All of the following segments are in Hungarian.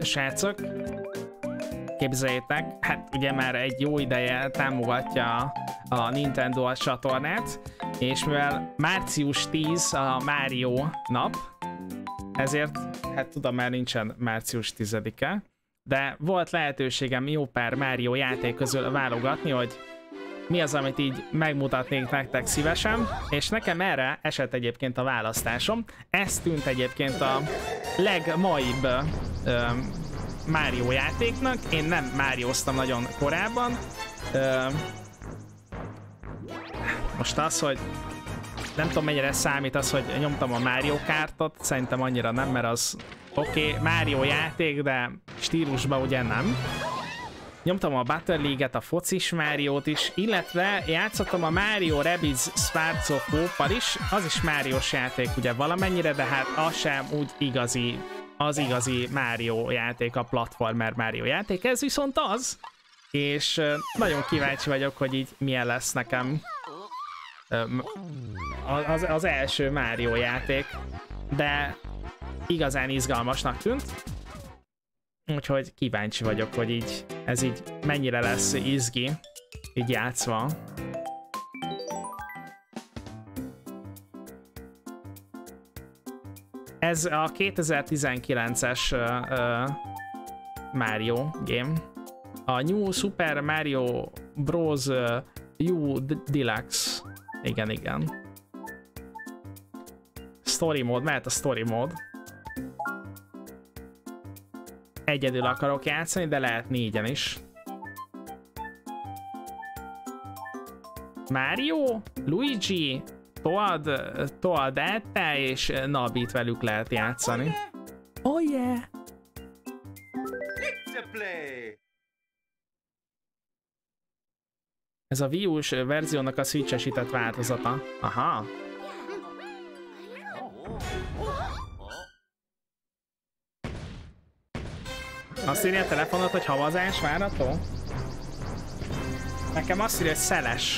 srácok, képzeljétek, hát ugye már egy jó ideje támogatja a Nintendo a csatornát, és mivel március 10 a Mario nap, ezért, hát tudom, már nincsen március 10-e, de volt lehetőségem jó pár Mario játék közül válogatni, hogy mi az, amit így megmutatnék nektek szívesen, és nekem erre esett egyébként a választásom. Ez tűnt egyébként a legmaibb Mario játéknak. Én nem Marioztam nagyon korábban. Most az, hogy nem tudom mennyire számít az, hogy nyomtam a Mario Kartot, szerintem annyira nem, mert az oké, Mario játék, de stílusban ugye nem. Nyomtam a Battle League-et, a focis Máriót is, illetve játszottam a Mario Rabbids Sparks of Hope-al is, az is Máriós játék ugye valamennyire, de hát az sem úgy igazi, az igazi Mario játék, a platformer Mario játék, ez viszont az, és nagyon kíváncsi vagyok, hogy így milyen lesz nekem az első Mario játék, de igazán izgalmasnak tűnt. Úgyhogy kíváncsi vagyok, hogy így ez így mennyire lesz izgi, így játszva. Ez a 2019-es Mario game. A New Super Mario Bros. U Deluxe. Igen, igen. Story mode, mehet a story mode. Egyedül akarok játszani, de lehet négyen is. Mario, Luigi, Toadette és Nabit velük lehet játszani. Oh yeah! Ez a Wii U-s verziónak a switch-esített változata. Aha. Azt írja a telefonot, hogy havazás várható? Nekem azt írja, hogy szeles.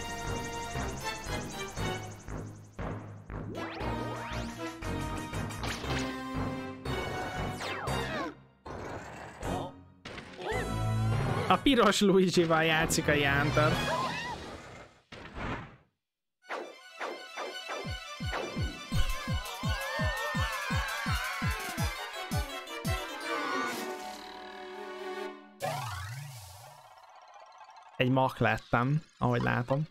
A piros Luigi-val játszik a Jántor. Egy mak lettem, ahogy látom.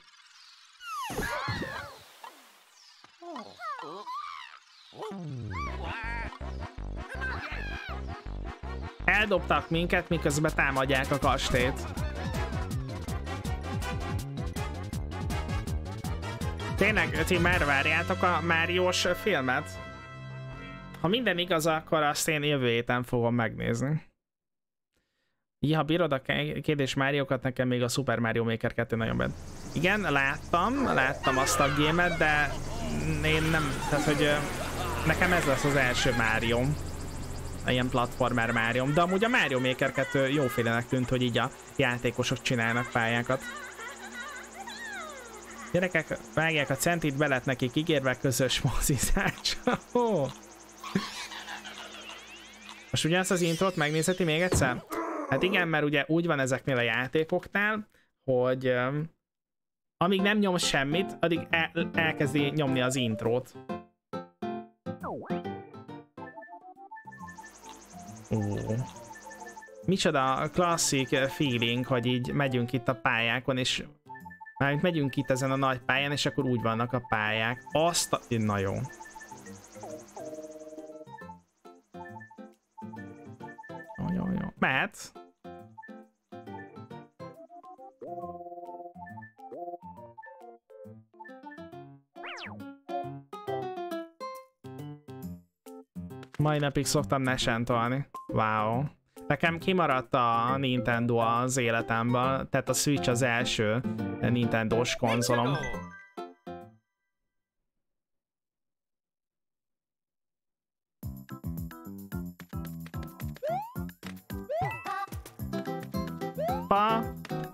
Eldobtak minket, miközben támadják a kastélyt. Tényleg, ti már várjátok a Máriós filmet? Ha minden igaz, akkor azt én jövő héten fogom megnézni. Ha bírod a kérdés Máriókat, nekem még a Super Mario Maker 2 nagyon bent. Igen, láttam azt a gémet, de én nem, tehát hogy nekem ez lesz az első Mario. Ilyen platformer Mario. De amúgy a Mario Maker 2 jófélenek tűnt, hogy így a játékosok csinálnak pályákat. Gyerekek, vágják a centit, be lett nekik ígérve közös mozizás. Most ugyanazt az intrót megnézheti még egyszer? Hát igen, mert ugye úgy van ezeknél a játékoknál, hogy amíg nem nyom semmit, addig elkezdi nyomni az intrót. Micsoda klasszik feeling, hogy így megyünk itt a pályákon, és már megyünk itt ezen a nagy pályán, és akkor úgy vannak a pályák. Azt a... Na jó. Jó. Mehet. Mai napig szoktam NES-en tolni. Wow. Nekem kimaradt a Nintendo az életemből, tehát a Switch az első Nintendo-s konzolom. Pa!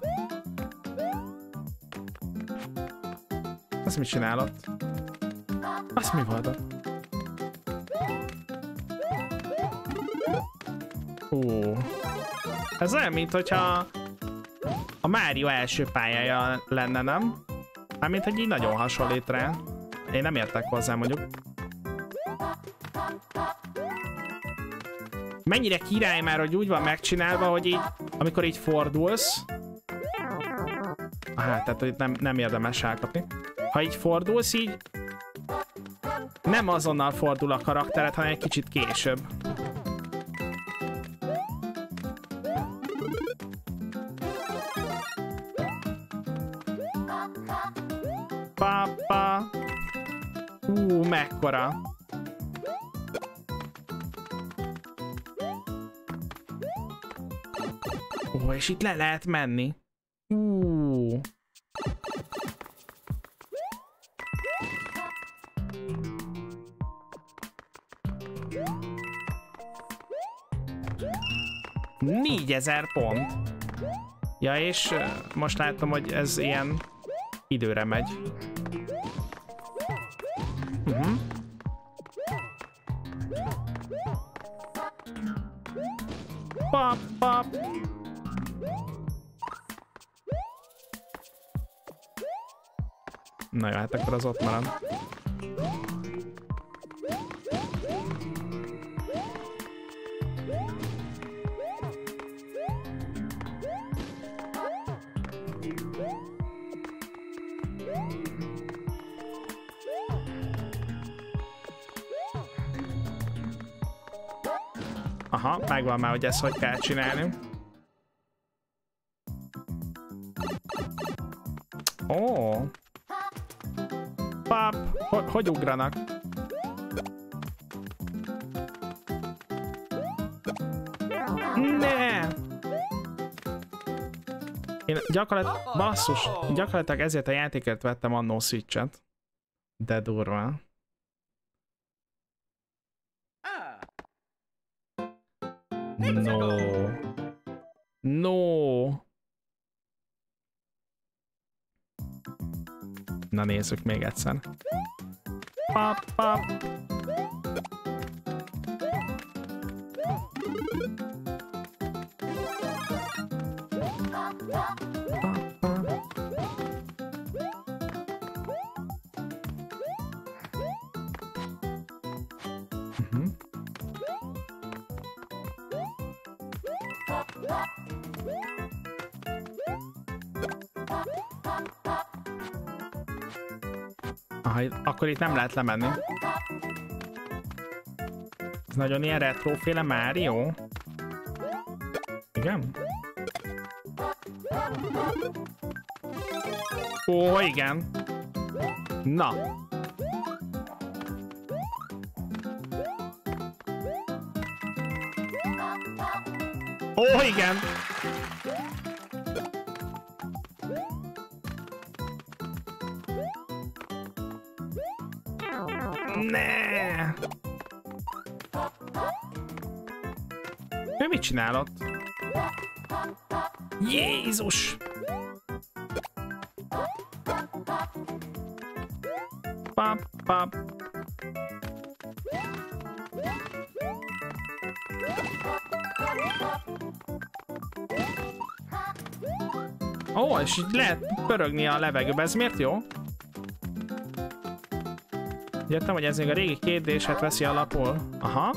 Azt mit csinálott? Azt mi volt ott? Ez olyan, mint hogyha a Mario első pályája lenne, nem? Mármint, hogy így nagyon hasonlít rá. Én nem értek hozzá, mondjuk. Mennyire király már, hogy úgy van megcsinálva, hogy így, amikor így fordulsz... Hát, tehát, hogy nem érdemes elkapni. Ha így fordulsz, így... Nem azonnal fordul a karaktered, hanem egy kicsit később. Papa. Mekkora. És itt le lehet menni. $4000 pont. Ja, és most látom, hogy ez ilyen időre megy. Pap, pap. Na jó, hát akkor az ott marad. Aha, megvan már, hogy ezt hogy kell csinálni. Ó. Pap, hogy ugranak? Ne! Én gyakorlatilag ezért a játékért vettem annó Switch-et. De durva. No. No. Na nézzük még egyszer. Pap, pap. Akkor itt nem lehet lemenni. Ez nagyon ilyen retroféle Mario. Igen? Ó, igen. Na. Ó, igen. Ne! Ő mit csinál ott? Jézus! Pap, pap. Ó, és így lehet pörögni a levegőbe, ez miért jó? Értem, hogy ez még a régi kérdéset veszi alapul. Aha.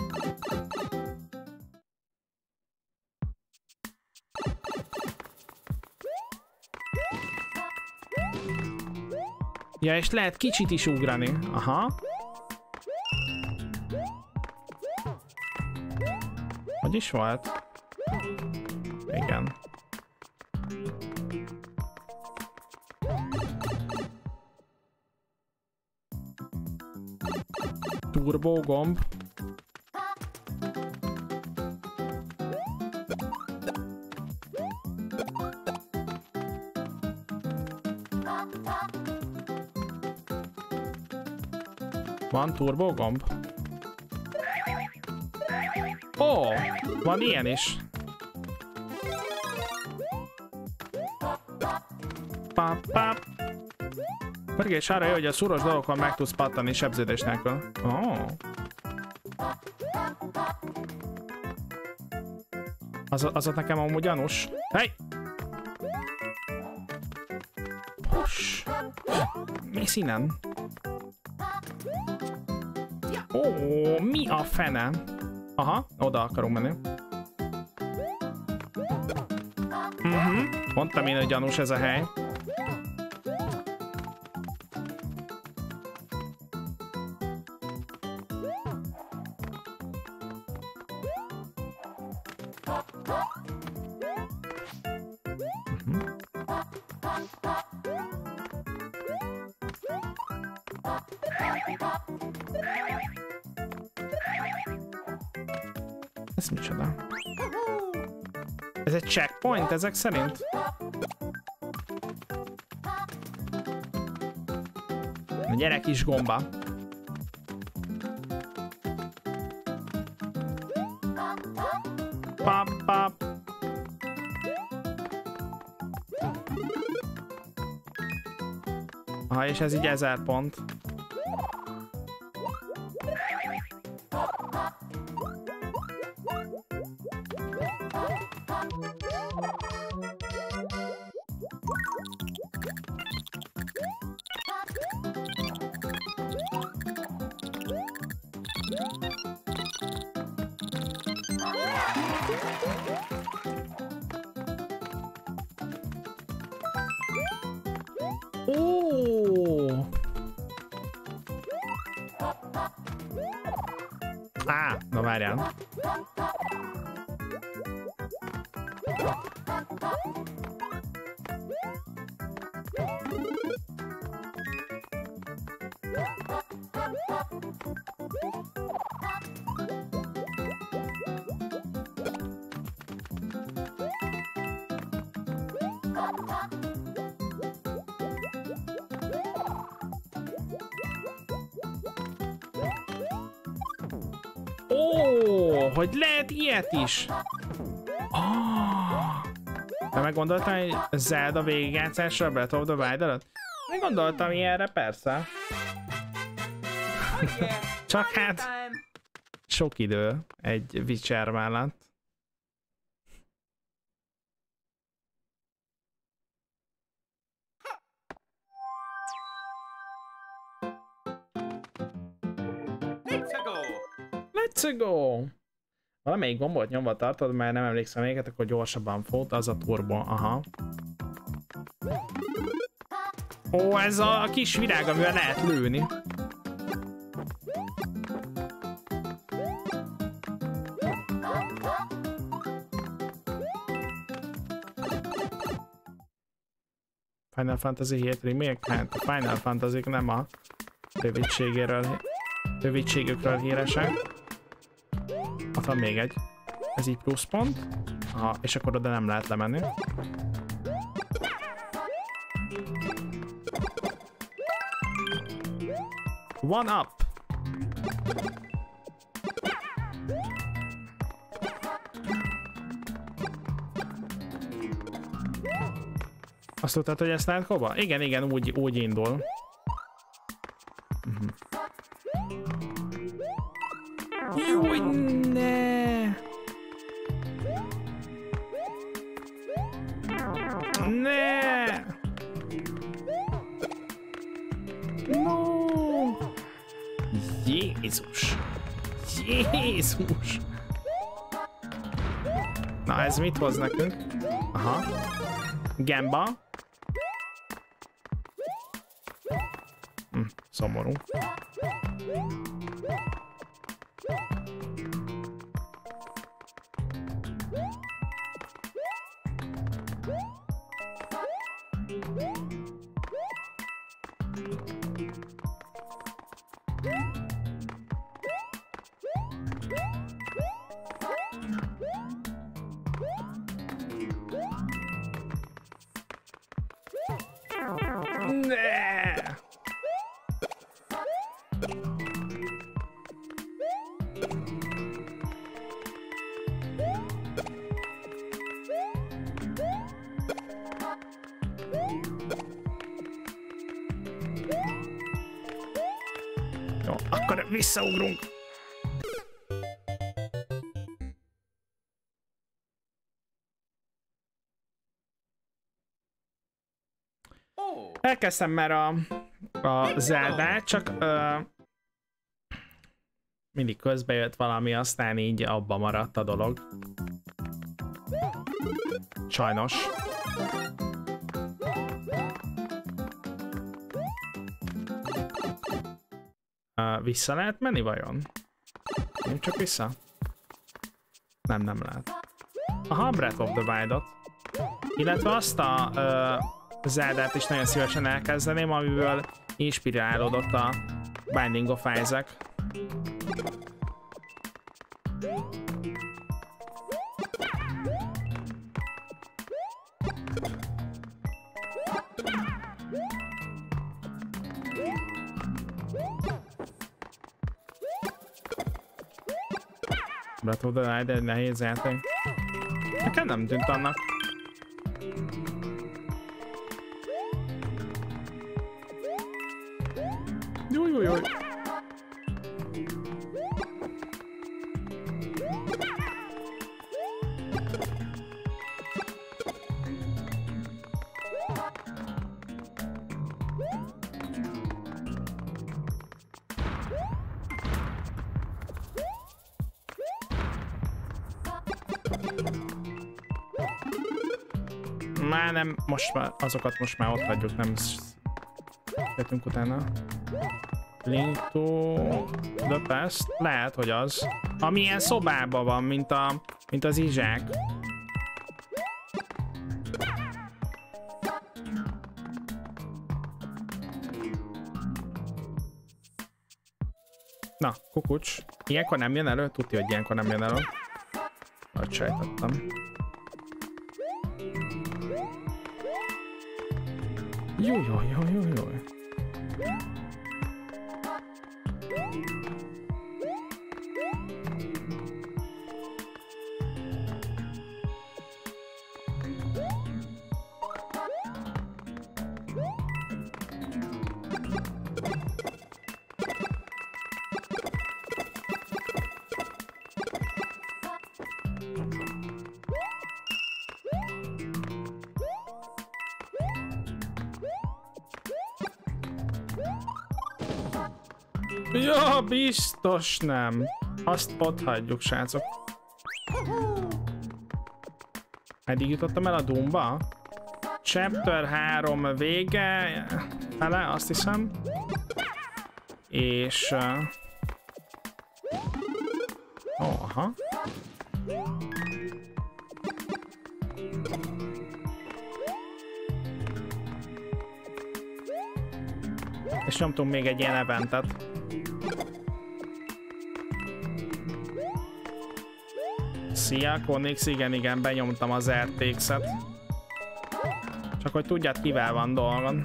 Ja, és lehet kicsit is ugrani. Aha. Hogy is volt? Igen. Turbo gomb. Van turbo gomb? Ó, van ilyen is. Pap, pap. Mérgés arra jó, hogy a szuros dolgokon meg tudsz pattani sebződés nélkül. Ó. Az ott nekem amúgy gyanús. Hey! Push! Mész innen? Ó, mi a fene? Aha, oda akarunk menni. Mondtam én, hogy gyanús ez a hely. Ez micsoda? Ez egy checkpoint ezek szerint? A gyere kis gomba. Pap, pap. Aha, és ez így 1000 pont. Ó! Á, na várjál. Ó, hogy lehet ilyet is? De meggondoltam, hogy Zelda végigjátszásra a Breath of the Wild alatt? Meggondoltam ilyenre, persze. Csak hát sok idő egy Witcher mellett. Let's go! Valamelyik gombot nyomva tartod, mert nem emlékszem melyiket, akkor gyorsabban fut, az a turbo, aha. Ó, ez a kis virág, amivel lehet lőni. Final Fantasy 7 Remake? Hát a Final Fantasy nem a rövidségükről híresek. Ott van még egy. Ez így pluszpont. Aha, és akkor oda nem lehet lemenni. One up! Azt tudtad, hogy ezt lehet hova? Igen, igen, úgy indul. Júj, ne! Ne! No! Jézus! Jézus! Na, ez mit hoz nekünk? Aha. Gamba. Szomorú. Jó, akkor visszaugrunk. Elkezdtem már a Zeldát, csak mindig közbe jött valami, aztán így abba maradt a dolog. Sajnos. Vissza lehet menni vajon? Nem csak vissza? Nem lehet. Aha, Breath of the Wild-ot. Illetve azt a Zeldát is nagyon szívesen elkezdeném, amiből inspirálódott a Binding of Isaac. Breath of the Wild egy nehéz játék. Nekem nem tűnt annak. Jújjújjúj. Már nem, most már, azokat most már ott hagyjuk, nem jöttünk utána. Link to the past, lehet, hogy az. Ami ilyen szobában van, mint az izsák. Na, kukucs. Ilyenkor nem jön elő? Tudja, hogy ilyenkor nem jön elő. Hogy sejtettem. Jó. Ja, biztos nem. Azt ott hagyjuk, srácok. Eddig jutottam el a Doomba. Chapter 3 vége fele, azt hiszem. És... aha. És nyomtunk még egy ilyen eventet. Szia, Konix, igen, benyomtam az RTX-et. Csak hogy tudjad, kivel van dolgon.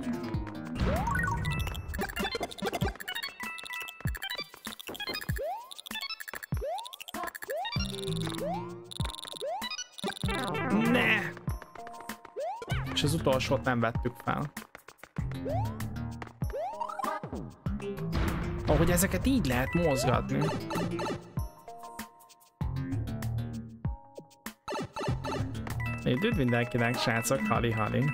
Ne! És az utolsót nem vettük fel. Ahogy ezeket így lehet mozgatni. Üdv mindenkinek, srácok, hali.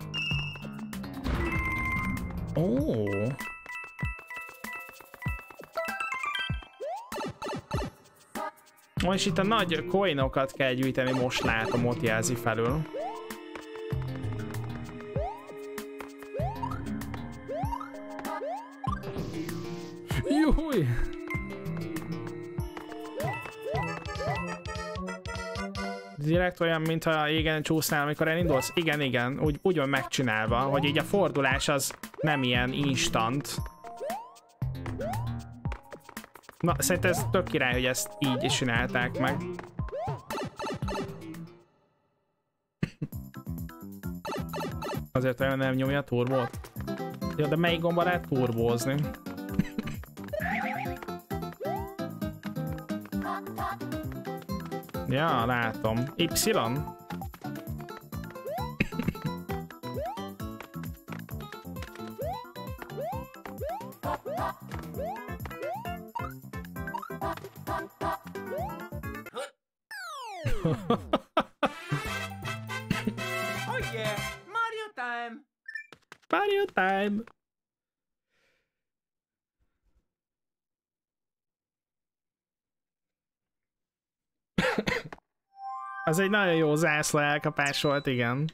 Ó. Most itt a nagy coinokat kell gyűjteni, most látom, ott jelzi felül. Júj! Direkt olyan, mintha égen csúsznál, amikor elindulsz? Igen, úgy van megcsinálva, hogy így a fordulás az nem ilyen instant. Na, szerintem ez tök király, hogy ezt így is csinálták meg. Azért olyan nem nyomja a turbót? Ja, de melyik gomba lehet turbózni? Ja, látom. Y? Oh yeah, Mario time. Mario time! Az egy nagyon jó zászló elkapás volt, igen.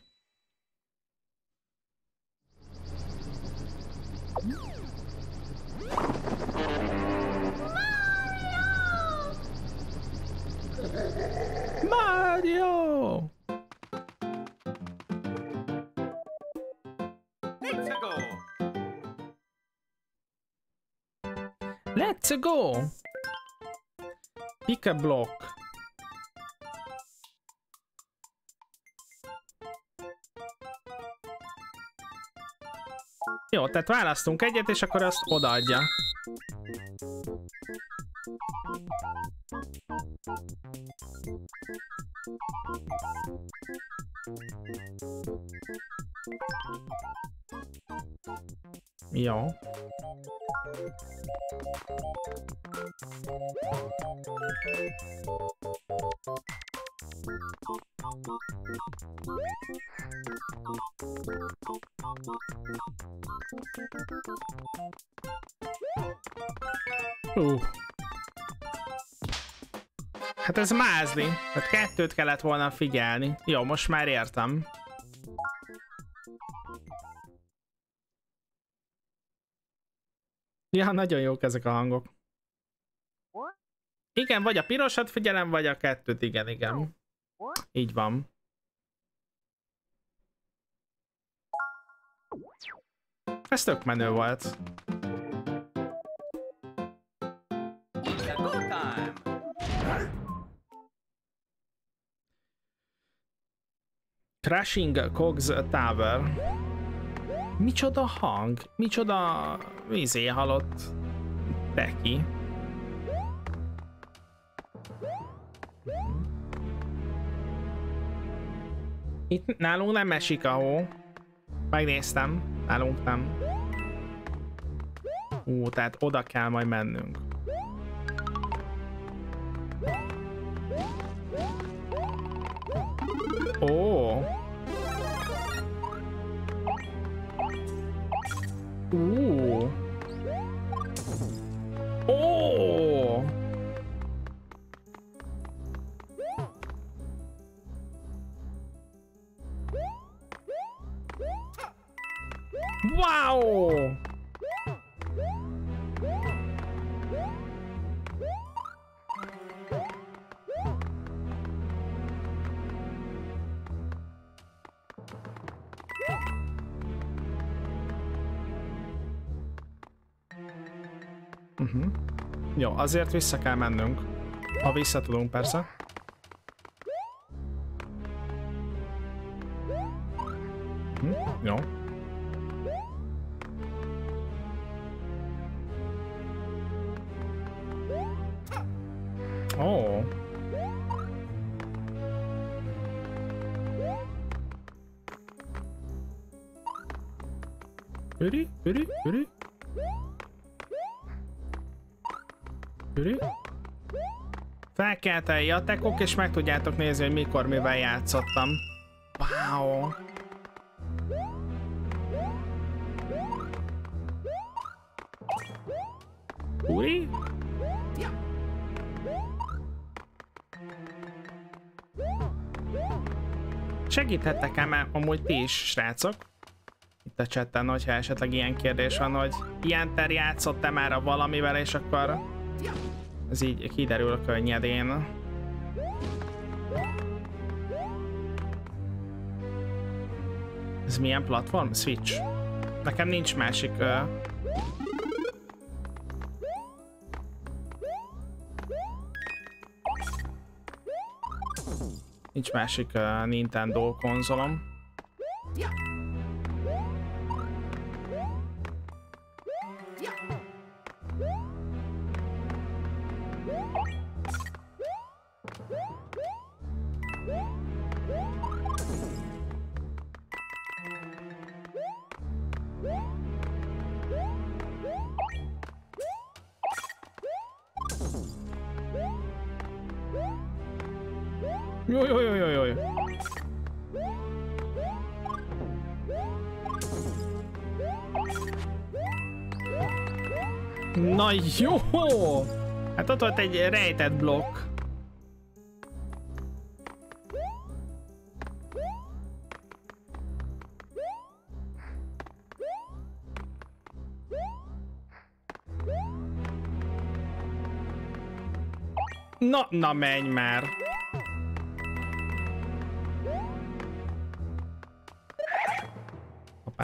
Mario! Let's go! Pick a block. Jó, tehát választunk egyet, és akkor azt odaadja. Jó. Hát ez mázni. Hát kettőt kellett volna figyelni. Jó, most már értem. Ja, nagyon jók ezek a hangok. Igen, vagy a pirosat figyelem, vagy a kettőt. Igen, igen. Így van. Ez tök menő volt. Crashing Cogs Tower. Micsoda hang? Micsoda vízé halott teki. Itt nálunk nem esik a hó. Megnéztem. Nálunk nem. Tehát oda kell majd mennünk. Ó. Ó. Wow! Jó, azért vissza kell mennünk. Ha vissza tudunk, persze. Jó. Ó. Üri. Felkeltelj a tekok, és meg tudjátok nézni, hogy mikor mivel játszottam. Wow. Új? Segíthettek ám amúgy ti is, srácok? Itt a chatten, hogyha esetleg ilyen kérdés van, hogy ilyen ter játszott-e már a valamivel, és akkor ez így kiderül könnyedén. Ez milyen platform? Switch. Nekem nincs másik... Nincs másik Nintendo konzolom. Jó. Na jó! Hát ott volt egy rejtett blokk. Na menj már! Hoppá.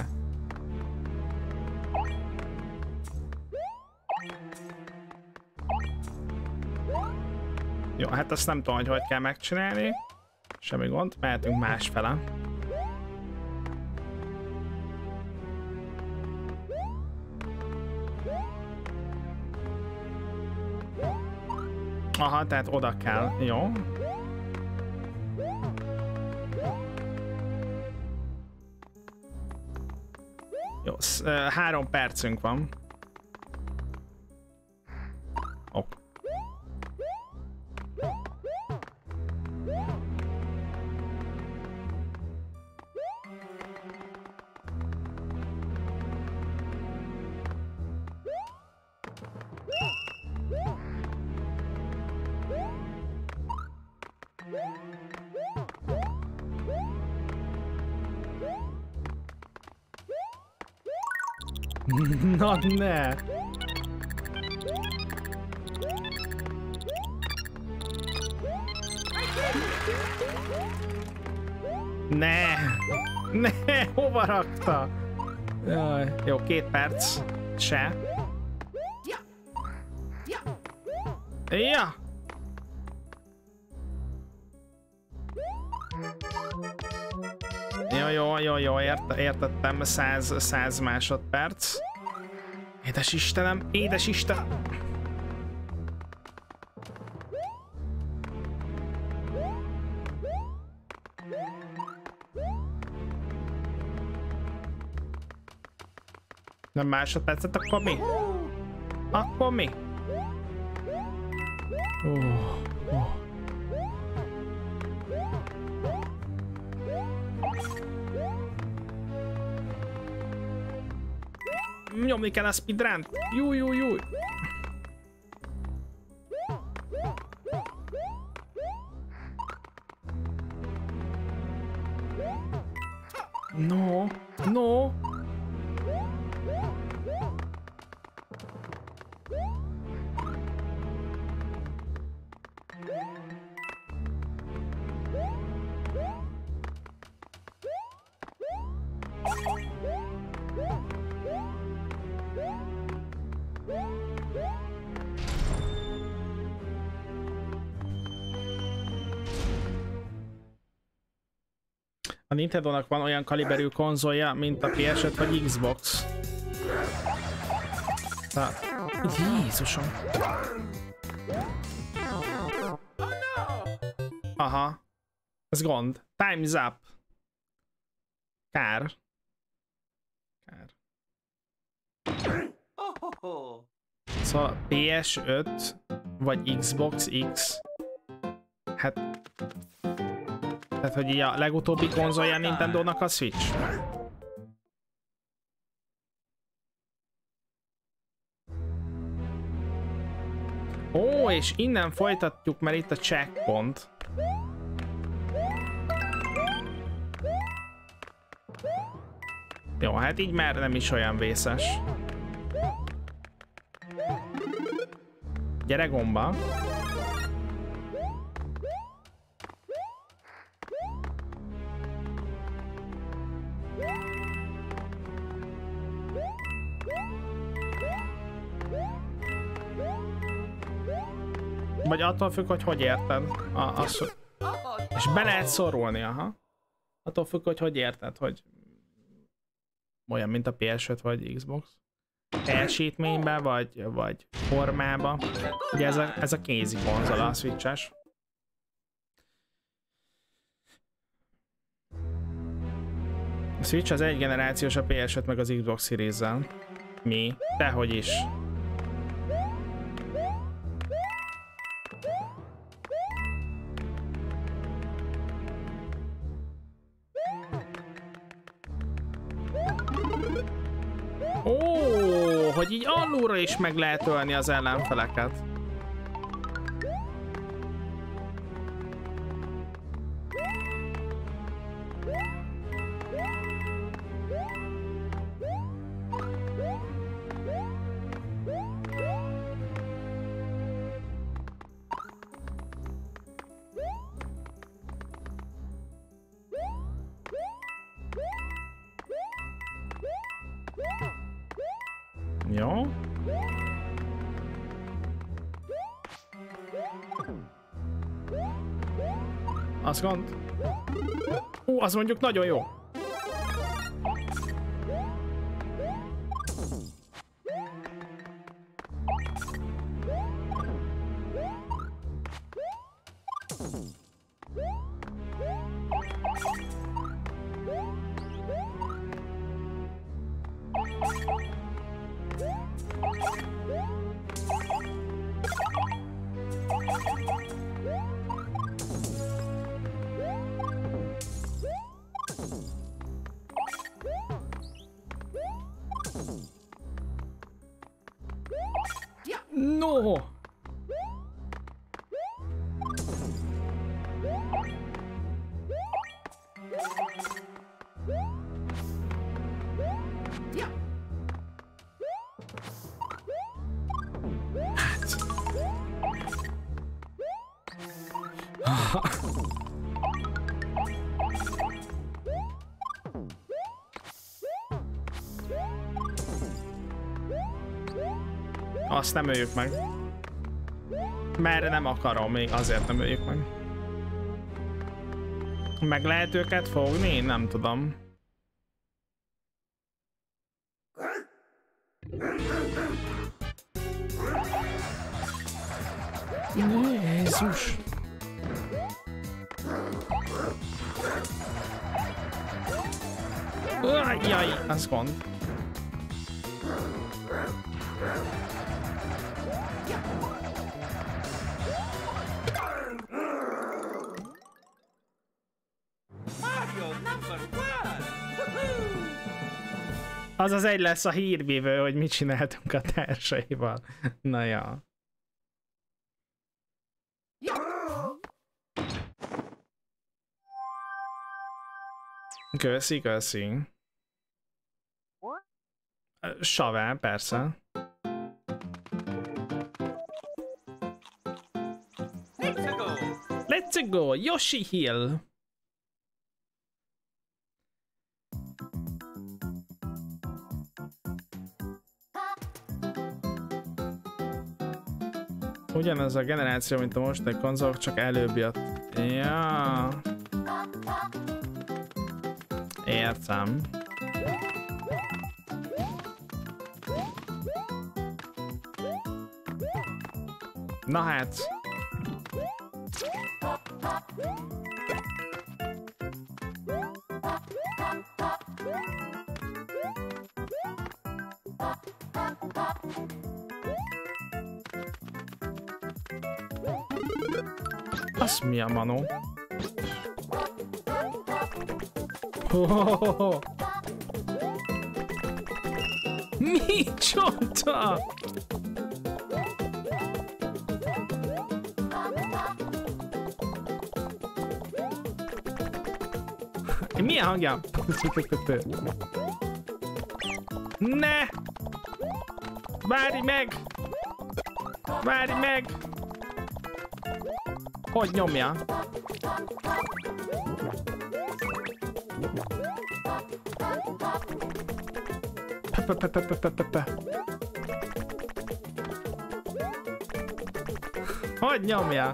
Jó, hát azt nem tudom, hogy kell megcsinálni. Semmi gond, mehetünk másfele. Aha, tehát oda kell, jó. Jó, 3 percünk van. Ok. Na ne! Ne! Ne! Hova rakta? Jaj. Jó, 2 perc. Se. Ja! Jó, értettem, 100 másodperc. Édes Istenem, édes Istenem! Nem másodpercet, akkor mi? Akkor mi? Nyomni kell a speedrun-t. Júj. No. A Nintendo-nak van olyan kaliberű konzolja, mint a PS5 vagy Xbox. Jézusom! Aha. Ez gond. Time's up. Kár. Szóval PS5 vagy Xbox X. Hát... Tehát, hogy így a legutóbbi konzolja a Nintendo-nak a Switch. Ó, és innen folytatjuk, mert itt a checkpoint. Jó, hát így már nem is olyan vészes. Gyere gomba. Vagy attól függ, hogy érted. És be lehet szorulni, aha. Attól függ, hogy érted, hogy olyan, mint a PS5 vagy Xbox. Teljesítményben, vagy formába. Ugye ez a kézi konzola, a Switch-es. A Switch az egy generációs a PS5 meg az Xbox Series-zel. Mi? Dehogy is. hogy így alulra is meg lehet ölni az ellenfeleket. Jó. Azt gond. Az mondjuk nagyon jó. No! Azt nem öljük meg. Mert nem akarom, még azért nem öljük meg. Meg lehet őket fogni? Nem tudom. Jézus! Jaj, az gond. Az az egy lesz a hírvívő, hogy mit csináltunk a társaival. Na ja. Köszi, köszi. Save, persze. Let's go! Yoshi Hill! Ugyanaz a generáció, mint a mostani konzolok, csak előbb jött. Ja. Értem. Na hát. Az mi a manó? Oh, micsoda? Milyen hangja? Ne! Várj meg! Várj meg! Hogy nyomja? Hogy nyomja?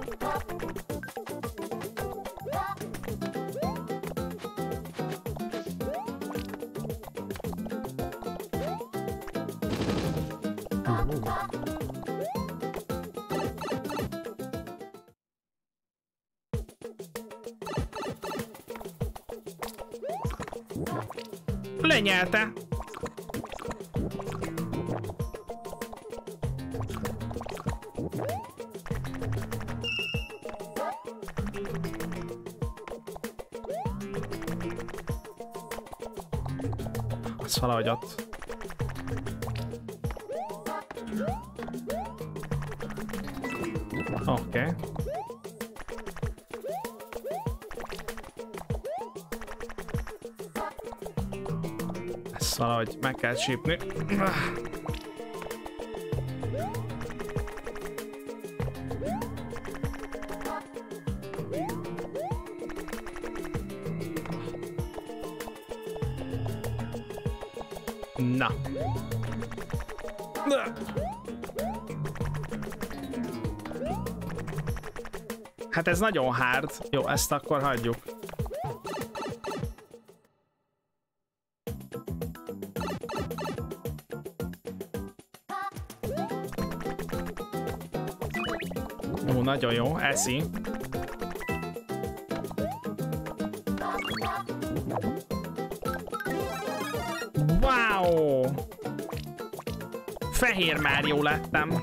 Lenyelte. Az valahogy ott. Oké. Ezt valahogy meg kell csípni. Na. Hát ez nagyon hard. Jó, ezt akkor hagyjuk. Ó, nagyon jó, eszi. Wow! Fehér Mário lettem.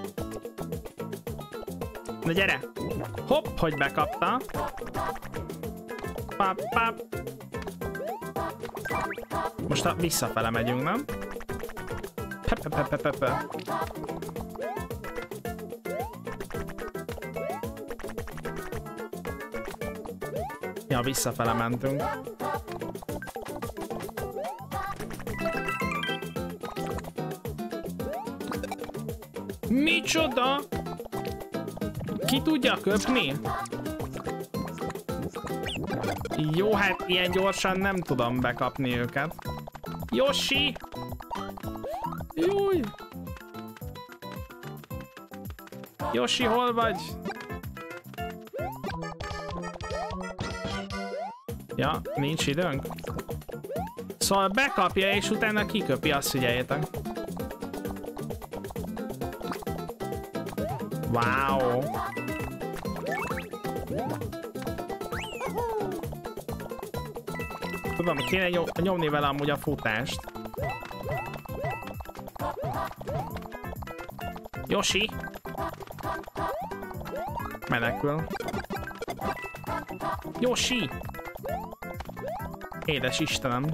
Na gyere! Hopp, hogy bekapta. Pap, pap. Most visszafele megyünk, nem? Pepe. Ja, visszafele mentünk. Micsoda? Ki tudja köpni? Jó, hát ilyen gyorsan nem tudom bekapni őket. Yoshi! Júj! Yoshi, hol vagy? Ja, nincs időnk. Szóval bekapja és utána kiköpi, azt figyeljétek. Wow! Tudom, kéne nyomni vele amúgy a futást. Yoshi! Menekül. Yoshi! Édes Istenem!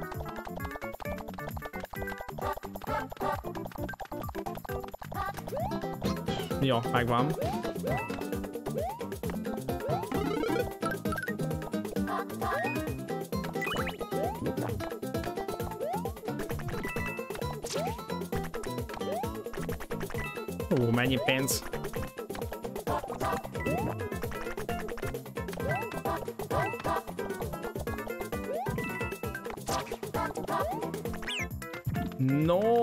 Jó, megvan. Mennyi pénz. No.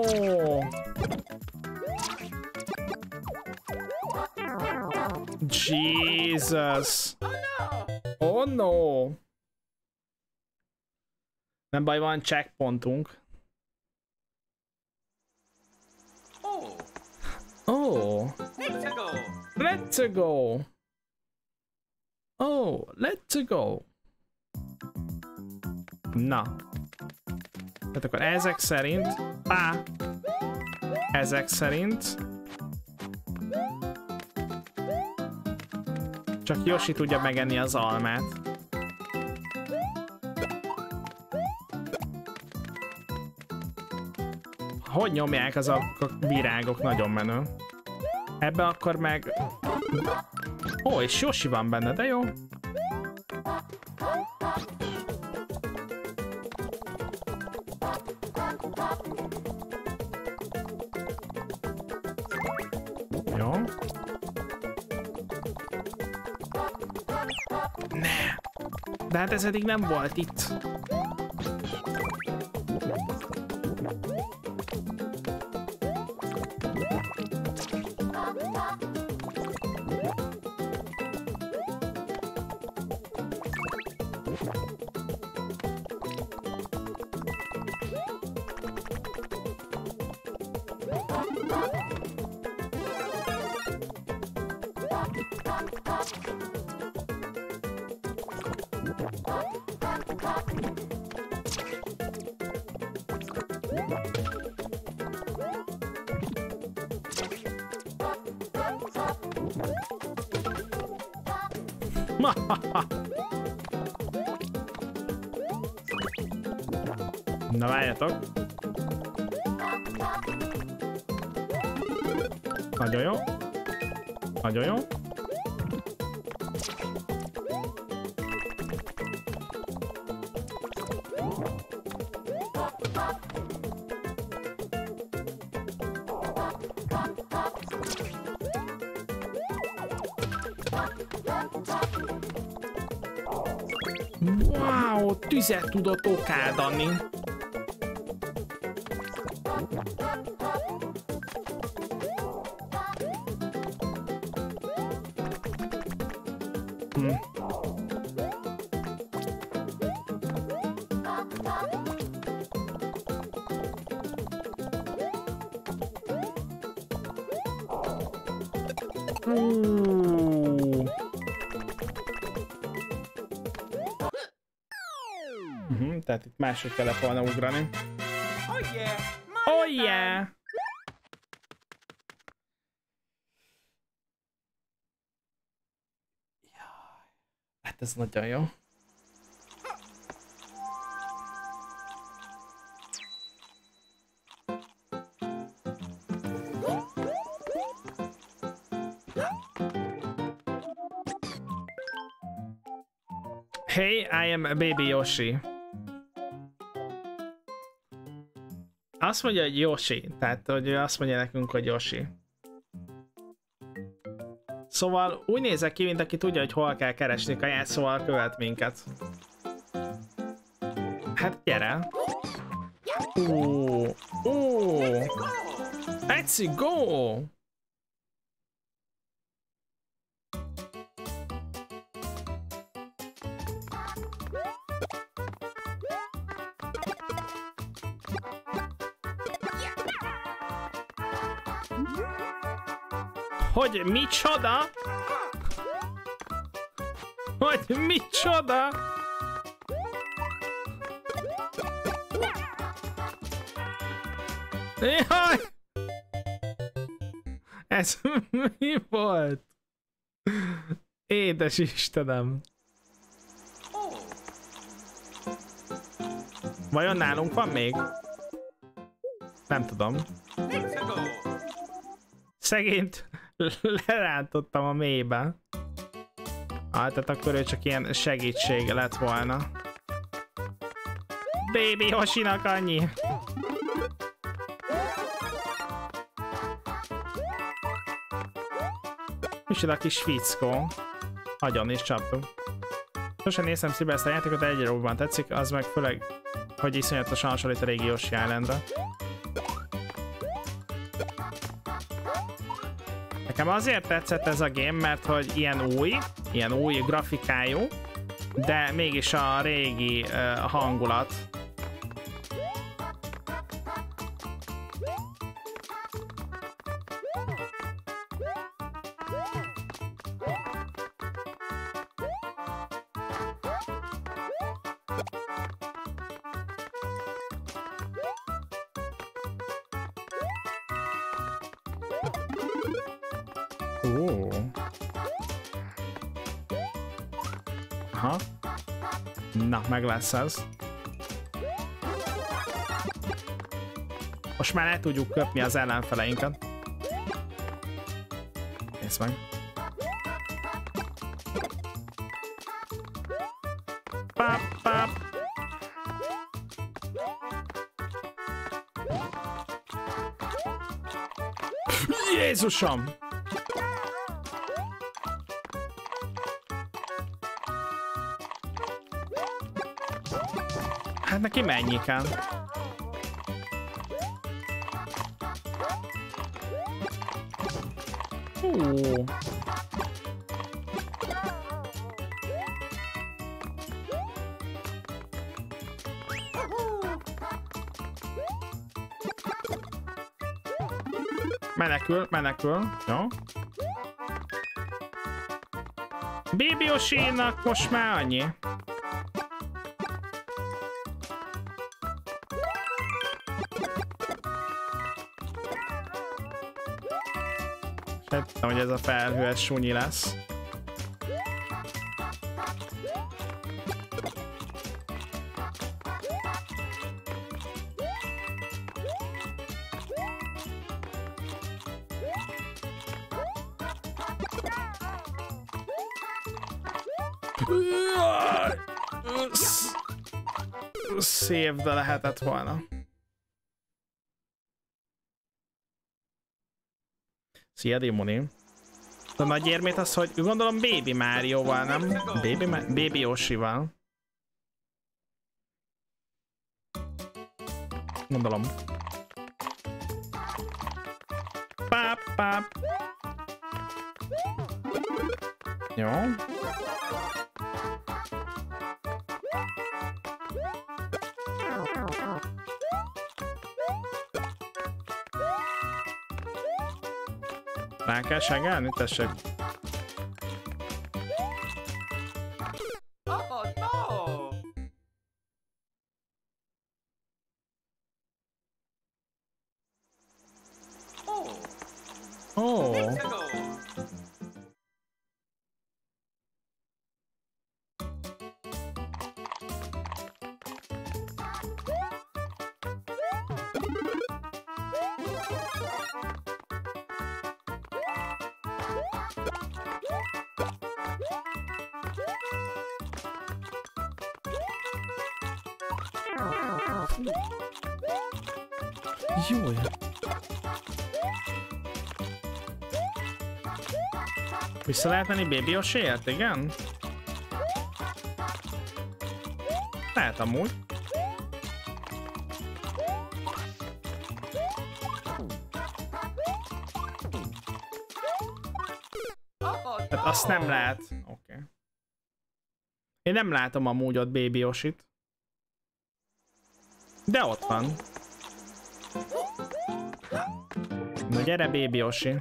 Jesus. Oh no. Nem baj, van checkpontunk. Oh. Let's go. Oh, let's go. Na. Tehát akkor ezek szerint... Ezek szerint... Csak Yoshi tudja megenni az almát. Hogy nyomják az a virágok? Nagyon menő. Ebbe akkor meg... Ó, és Yoshi van benne, de jó. Jó. Ne! De hát ez eddig nem volt itt. Na várjatok. Nagyon jó. Nagyon jó. Wow, tüzet tudott okádani. Tehát itt máshogy kellett volna ugrani. Oh yeah! Hát ez nagyon jó. Hey, I am a baby Yoshi. Azt mondja, hogy Yoshi, tehát hogy ő azt mondja nekünk, hogy Yoshi. Szóval úgy nézek ki, mint aki tudja, hogy hol kell keresni kaját, szóval követ minket. Hát gyere! Let's go! Hogy micsoda? Hogy micsoda? Jaj! Ez mi volt? Édes Istenem! Vajon nálunk van még? Nem tudom. Szegényt lerántottam a mélybe. Tehát akkor ő csak ilyen segítség lett volna. Baby Yoshinak annyi. Micsoda kis fickó. Agyon is csaptunk. Sosem néztem szívbe ezt a játékot, de egyre jobban tetszik, az meg főleg, hogy iszonyatosan hasonlít a régi Yoshi Islandra. Nekem azért tetszett ez a game, mert hogy ilyen új grafikájú, de mégis a régi hangulat. Aha. Na, meg lesz ez. Most már el tudjuk köpni az ellenfeleinket. Nézd meg. Pap, pap. Jézusom! Hát neki mennyi kell? Menekül, menekül, jó? Baby Yoshi-nak most már annyi. Nem tudom, hogy ez a felhő, ez sunyi lesz. Szép, de lehetett volna. Szia, Dimoni. A nagy érmét az, hogy gondolom Baby Mario-val, nem? Baby Yoshi-val. Gondolom. Páp, páp. Jó. Rá kell seggelni? Tessék. Júj. Vissza lehet menni Baby Yoshi-ért, igen? Lehet amúgy. Hát azt nem lehet. Oké. Én nem látom amúgy ott Baby Yoshi-t. De ott van. Na gyere, Baby Yoshi.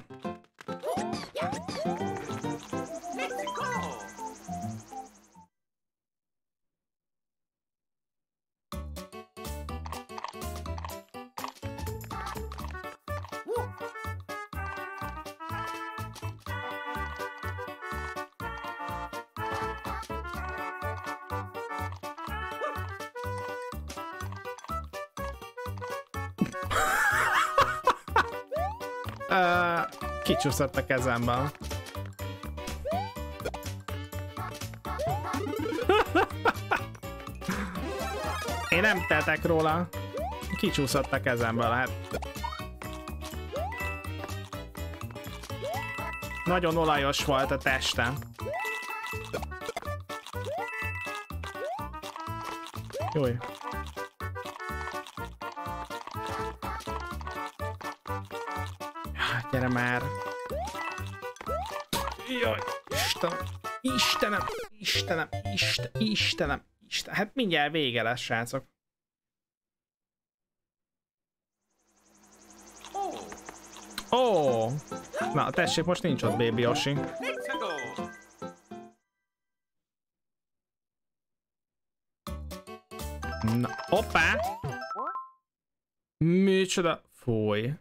Kicsúszott a kezemben. Én nem tettek róla. Kicsúszott a kezemből, hát. Nagyon olajos volt a testem. Júj. Gyere már. Jaj, Istenem. Istenem. Hát mindjárt vége lesz, srácok. Ó. Na, tessék, most nincs ott Baby Yoshi. Na, hoppá. Micsoda. Fúj.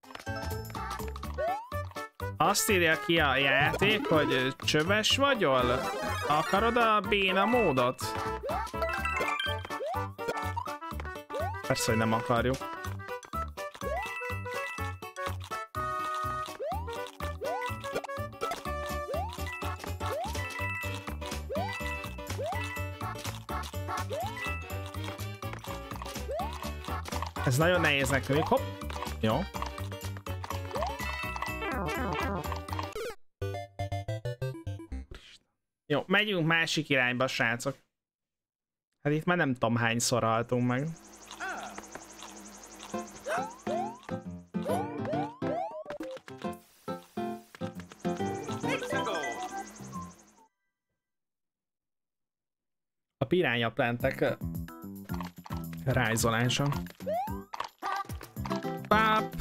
Azt írja ki a játék, hogy csöves vagyol? Akarod a béna módot? Persze, hogy nem akarjuk. Ez nagyon nehéznek tűnik. Hopp. Jó. Jó, megyünk másik irányba, srácok. Hát itt már nem tudom hányszor haltunk meg. A piránya plantek rajzolása. Páp!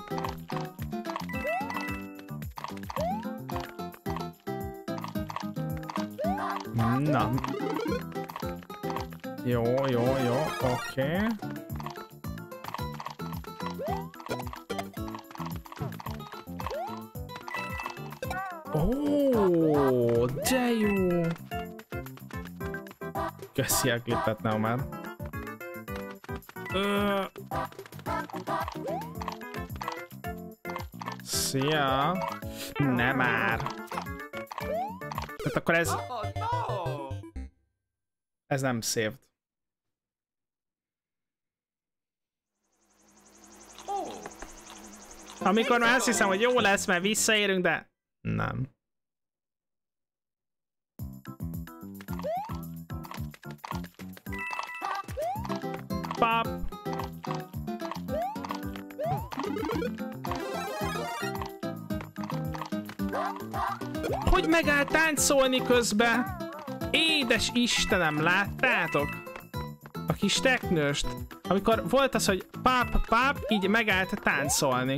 Na. Jó, oké. Ó, de jó! Köszi a klipet, Neomar. Szia! Nem már! Hát akkor ez... Ez nem saved. Amikor már azt hiszem, hogy jó lesz, mert visszaérünk, de nem. Pap. Hogy megállt táncolni közben? Édes Istenem, láttátok? A kis teknőst. Amikor volt az, hogy páp, így megállt táncolni.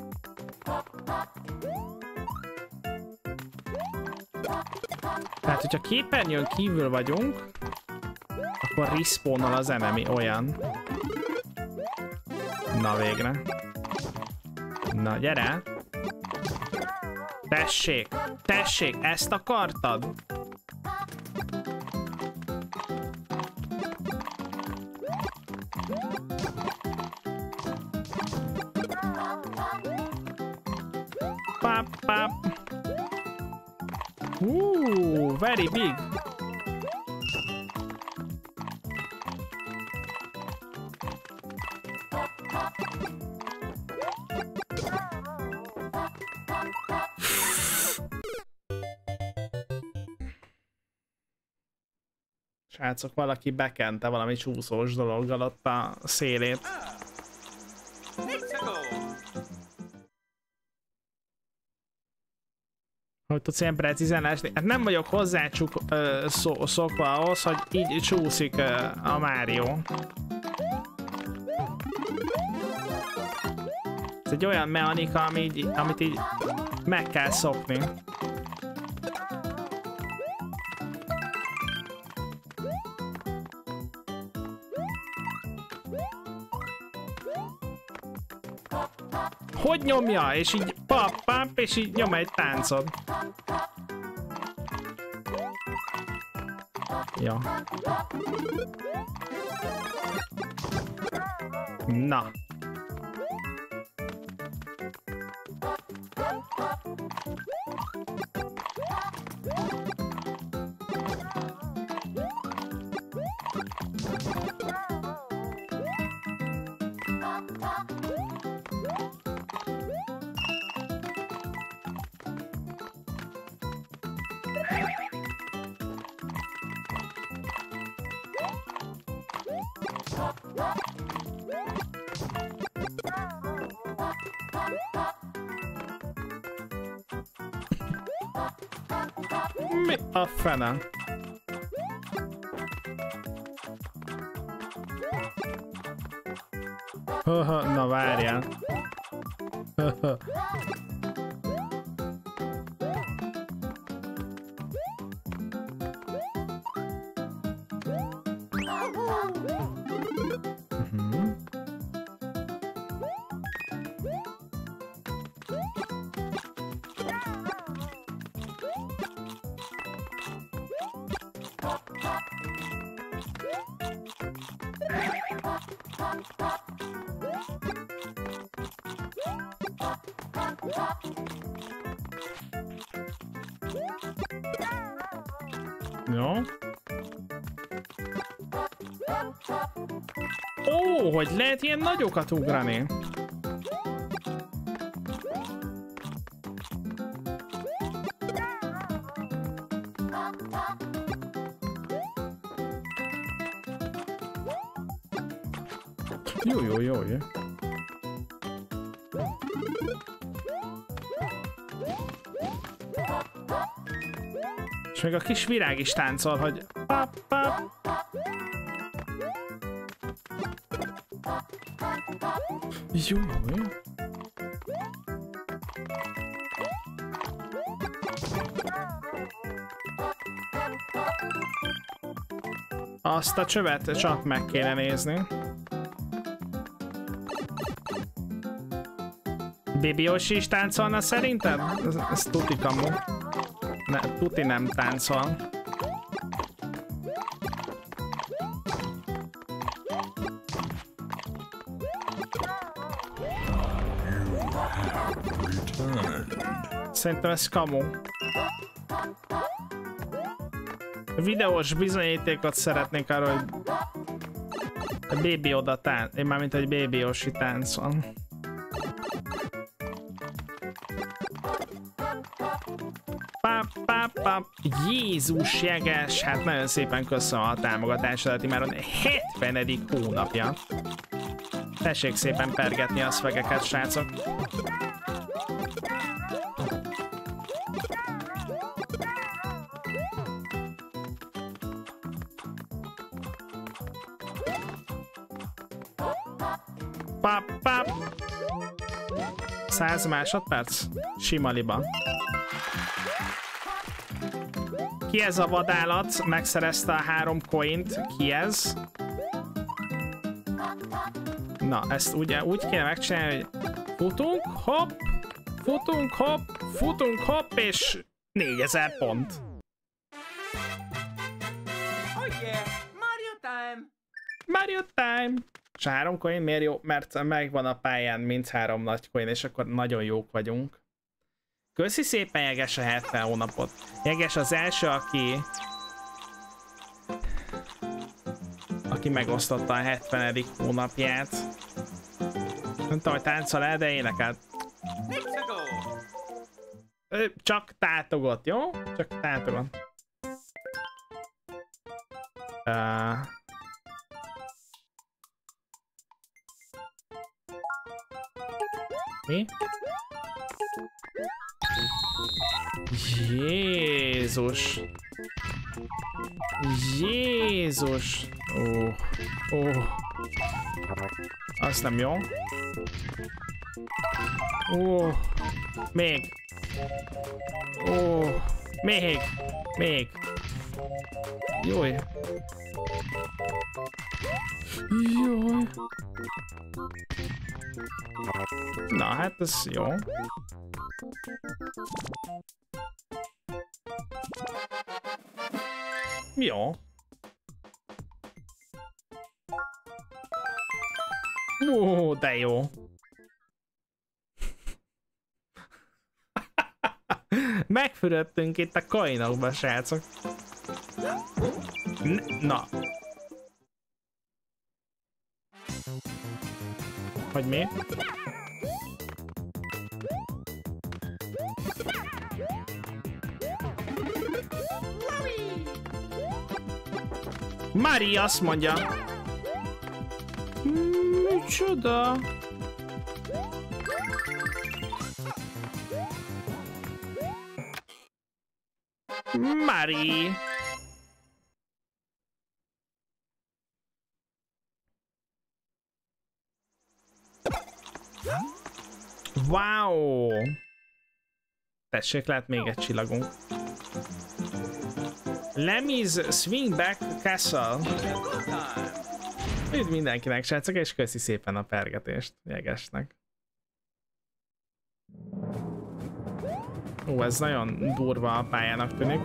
Tehát, hogyha képernyőn kívül vagyunk, akkor respawnol az enemy, olyan. Na végre. Na gyere. Tessék, tessék, ezt akartad? Pap. Very big. Srácok, valaki bekente valami csúszós dologgal ott a szélét. Hogy tudsz ilyen precízen esni? Hát nem vagyok hozzá szokva ahhoz, hogy így csúszik a Mario. Ez egy olyan mechanika, amit így meg kell szokni. Hogy nyomja? És így pap, és így nyom egy táncot. Ja. Na. Mi a fene? Na várjál. Jó. Ó, hogy lehet ilyen nagyokat ugrani. Jó. És még a kis virág is táncol, hogy pap. Jó. Azt a csövet csak meg kéne nézni. Baby Yoshi is táncolna szerinted? Ez tuti kamu. Ne, tuti nem táncol. Szerintem ez kamu. Videós bizonyítékot szeretnék arra, hogy a Baby oda tánc. Én mármint egy Baby Yoshi táncol. Pap. Jézus jeges, hát nagyon szépen köszönöm a támogatásodat, már 70. hónapja. Tessék szépen pergetni a szvegeket, srácok. Pap, pap. 100 másodperc? Sima liba. Ki ez a vadállat? Megszerezte a 3 coint. Ki ez? Na, ezt ugye úgy kéne megcsinálni, hogy futunk, hopp, futunk, hopp, futunk, hopp, és 4000 pont. Oh yeah, Mario time! Mario time! És a 3 coin miért jó? Mert megvan a pályán mindhárom nagy coin, és akkor nagyon jók vagyunk. Köszi szépen Jeges a 70 hónapot. Jeges az első, aki megosztotta a 70. hónapját. Nem tudom, hogy táncol el, de énekelt. Csak tátogott, jó? Csak tátogott. Mi? Jézus! Jézus! Az nem jó. Még! Még! Jaj! Jaj! Na, hát ez jó. Jó. De jó. Megfürödtünk itt a coinokba, srácok. Na. Hogy mi? Mari azt mondja. Micsoda? Mari. Wow. Tessék, lehet még egy csillagunk. Lemmy's Swingback Castle. Üdv mindenkinek, srácok, és köszi szépen a pergetést Jegesnek. Ez nagyon durva a pályának tűnik.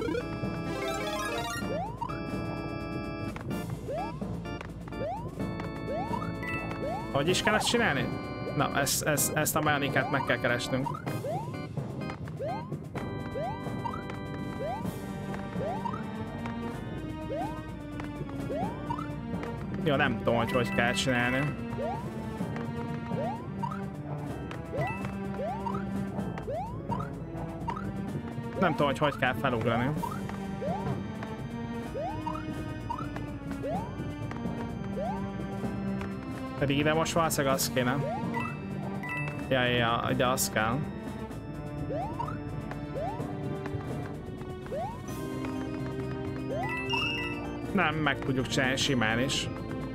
Hogy is kell ezt csinálni? Na, ezt a mechanikát meg kell keresnünk. Jó, nem tudom, hogy kell csinálni. Nem tudom, hogy kell felugrani. Pedig ide most valószínűleg az kéne. Ja, ide az kell. Nem, meg tudjuk csinálni simán is.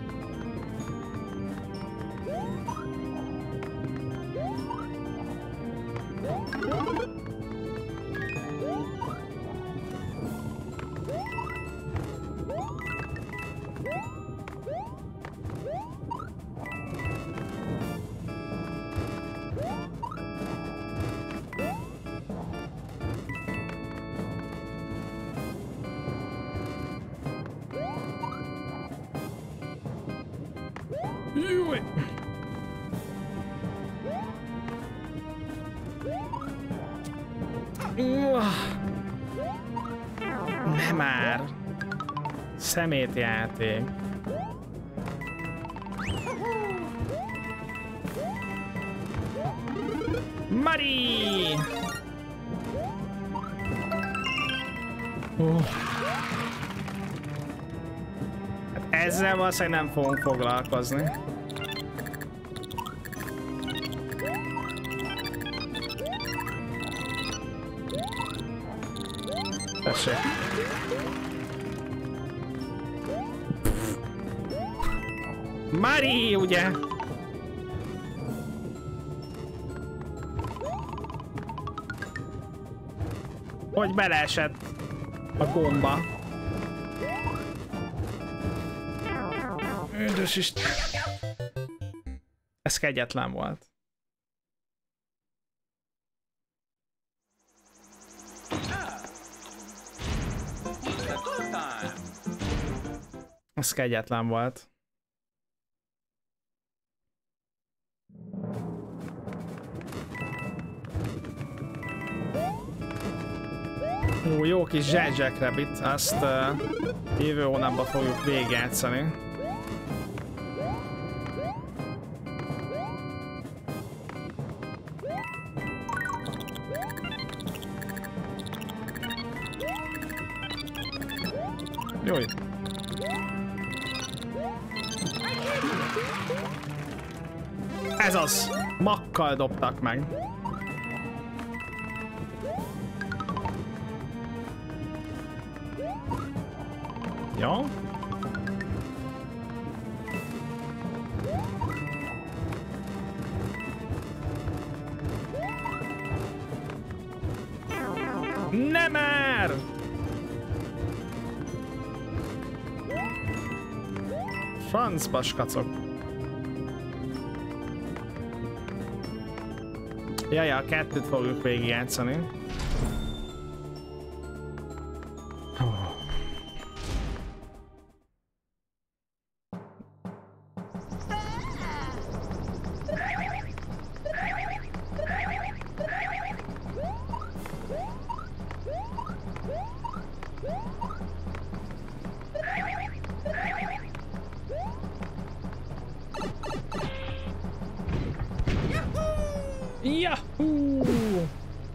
Nem már. Szemétjáték. Mari! Hát ezzel valószínűleg nem fogunk foglalkozni. Tessék. Mari, ugye? Hogy beleesett a gomba. Üdös Isten. Ez kegyetlen volt. Ez kegyetlen volt. Jó kis Jack Rabbit, azt jövő hónapban fogjuk végigjátszani. Jaj. Ez az! Makkal dobtak meg. Jó. Nem már! Francba skacok. Jaj, a kettőt fogjuk végigjátszani. Yahoo!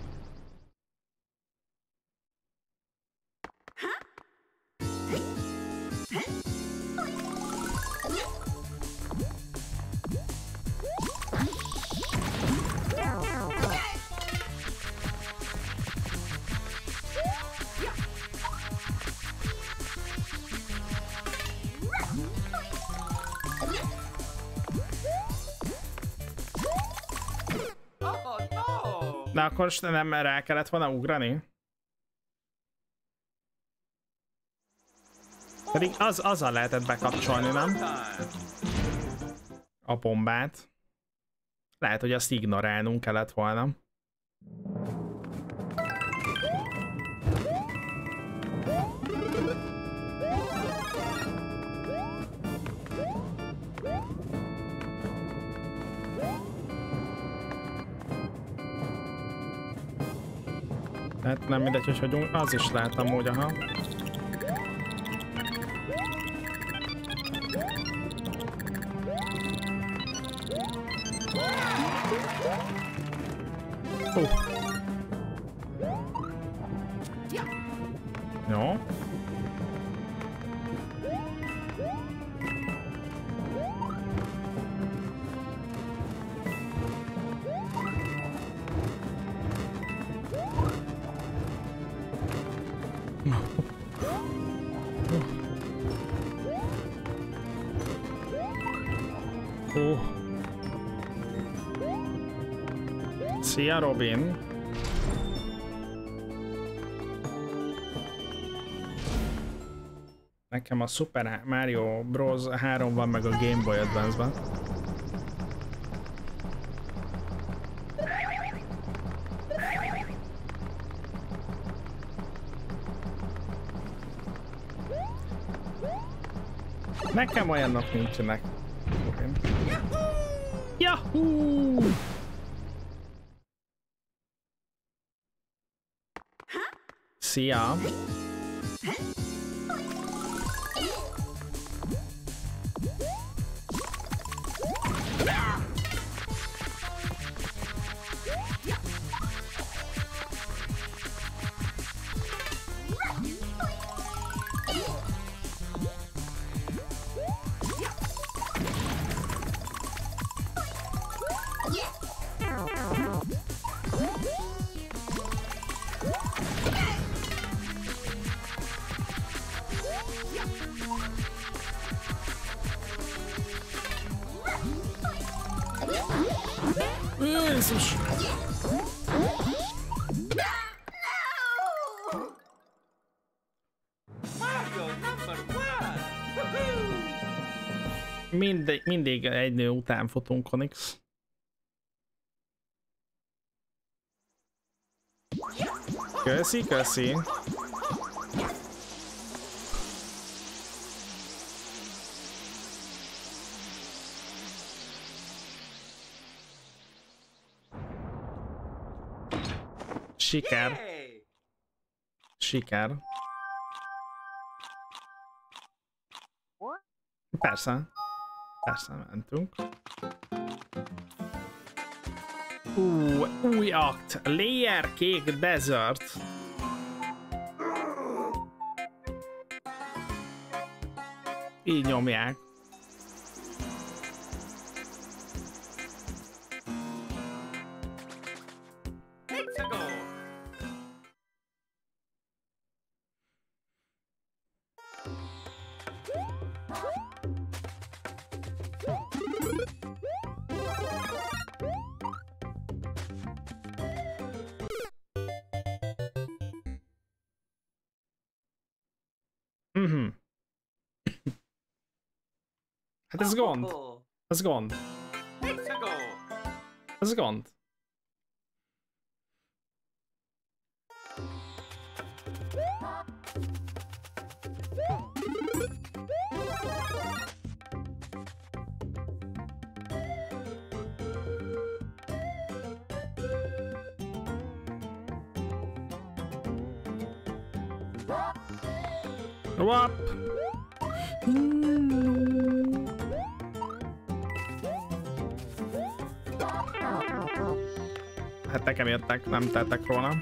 De akkor nem rá kellett volna ugrani? Pedig azzal lehetett bekapcsolni, nem? A bombát. Lehet, hogy azt ignorálnunk kellett volna. Hát nem mindegy, hogy hagyunk, az is láttam úgy, aha. Jó. Szia, Robin! Nekem a Super Mario Bros. 3 van meg a Game Boy Advance-ban. Nekem olyanok nincsenek. Yahoo! Szia! Jézus! Mario #1! Mindig egy nő után futunk, Onyx. Köszi, köszi. Siker. Hey! Siker. Persze. Persze, mentünk. Új akt. Layer Cake Desert. Így nyomják. Let's go! Hát ez gond. Ez gond. Let's go! Ez gond. Wap. Hát nekem jöttek, nem tettek róla.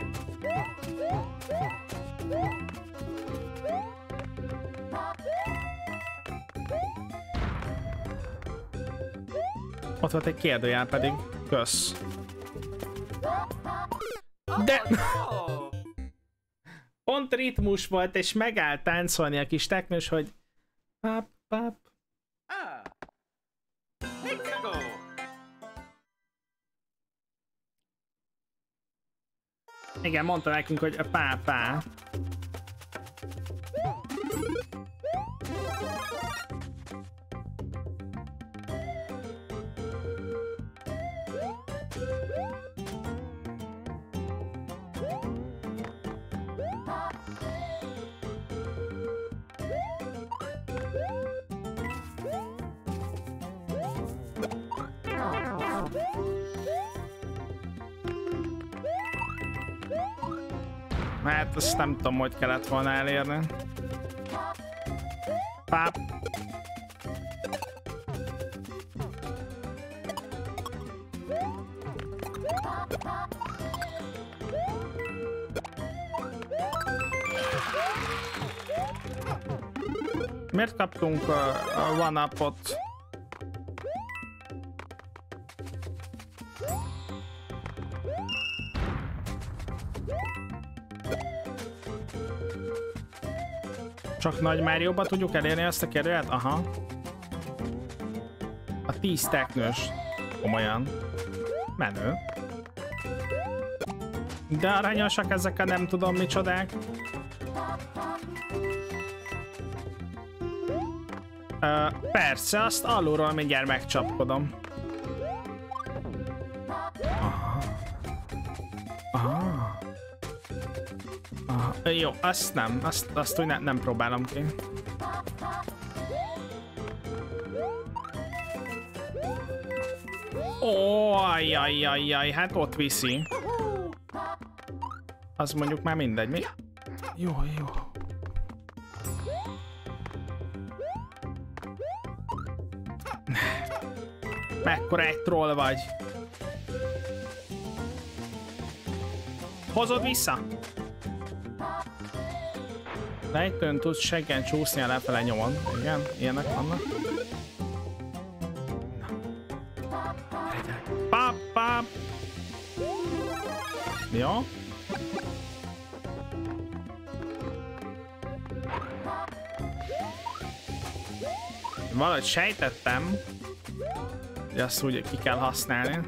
Ott volt egy kérdőjel pedig. Kösz. De... Pont ritmus volt, és megállt táncolni a kis teknős, hogy... Pap, pap. Ah! Let's go! Igen, mondta nekünk, hogy a pá. Hát azt nem tudom, hogy kellett volna elérni. Páp. Miért kaptunk a one-upot? Csak Nagy Márióba tudjuk elérni ezt a kérdőjét? Aha. A 10 teknős. Komolyan. Menő. De aranyosak ezek a nem tudom micsodák. Persze, azt alulról mindjárt megcsapkodom. Aha. Aha. Jó, azt nem, azt úgy nem próbálom ki. Ó, ajjajjajjaj, hát ott viszi. Az mondjuk már mindegy, mi? Jó. Mekkora egy troll vagy. Hozod vissza? Lejtőn tudsz seggen csúszni a lefele nyomon. Igen, ilyenek vannak. Pap. Jó. Valahogy sejtettem, hogy azt úgy ki kell használni.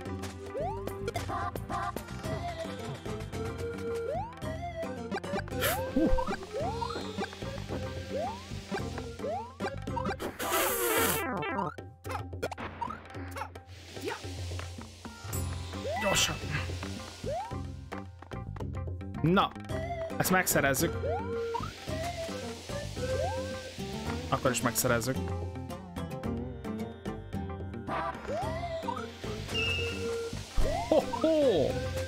Gyorsan. Na, ezt megszerezzük. Akkor is megszerezzük. Ho-ho!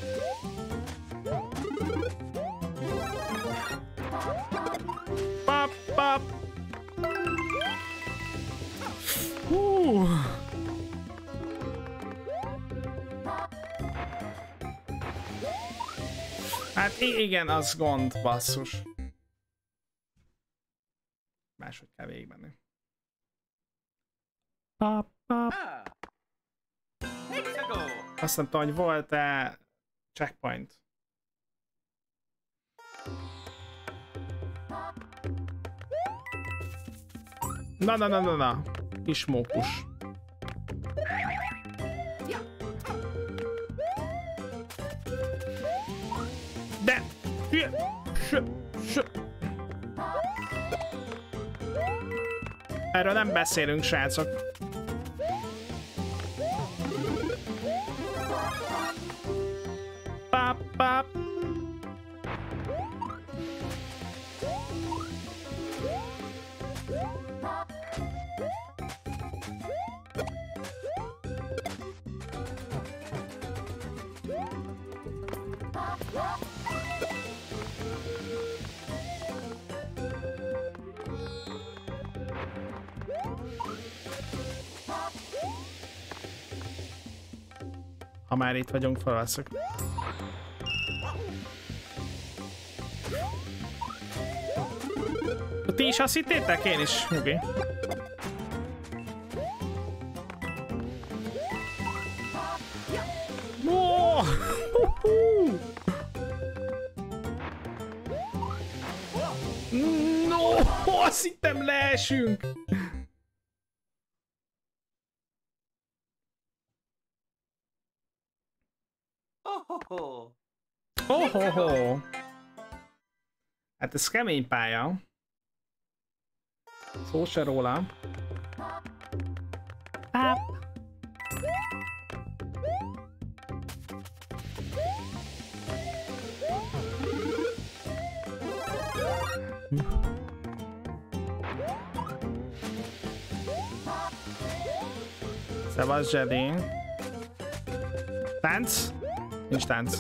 Pap, pap. Hát igen, az gond, basszus. Máshogy kell végigmenni. Pap, pap. Azt nem tudom, hogy volt-e checkpoint. Na. Kis mókus. De! Erről nem beszélünk, srácok. Pap. Ha már itt vagyunk, felveszek. Ti is azt hittétek? Én is. Oké. No, azt hittem leesünk. Oh. Hát ez kemény pálya. Szó se róla. Pap. Szevasz, Jedi. Tánc? Nincs tánc.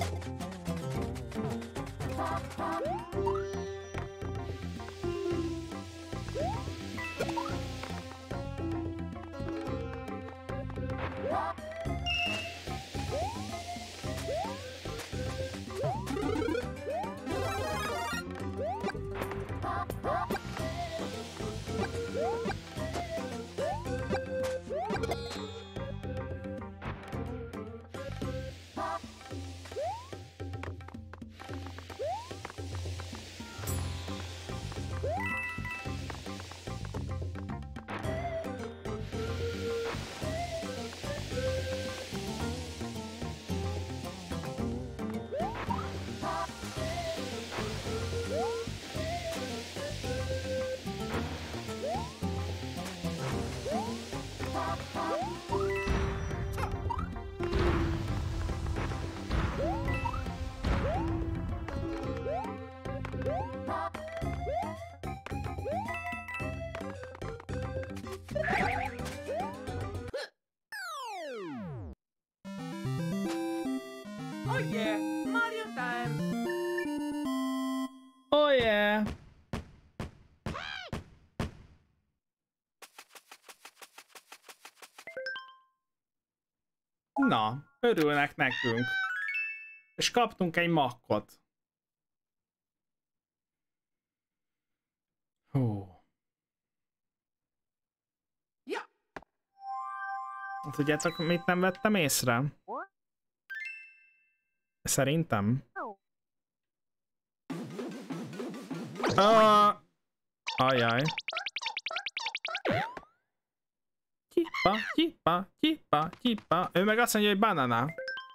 Oh yeah, Mario time! Oh yeah! Na, örülnek nekünk. És kaptunk egy makkot. Hú. Tudjátok, mit nem vettem észre? Szerintem. Ajaj. Tyippa. Ő meg azt mondja, hogy banana.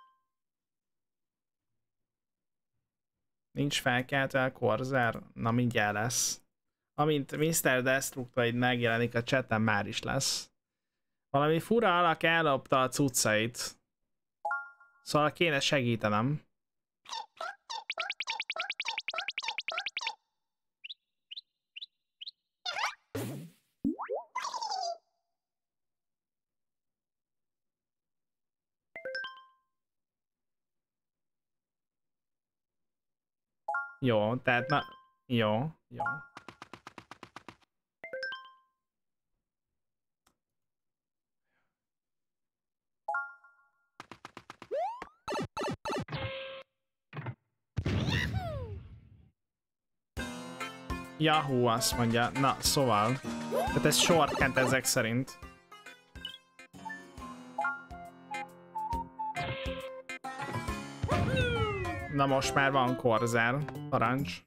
Nincs felkeltve a Corsair. Na mindjárt lesz. Amint Mr. Destructoid megjelenik a chaten, már is lesz. Valami fura alak ellopta a cuccait. Szóval kéne segítenem. Jó, tehát na... Jó. Yahoo azt mondja. Na, szóval. Tehát ez shortcut ezek szerint. Na most már van Corsair. Parancs.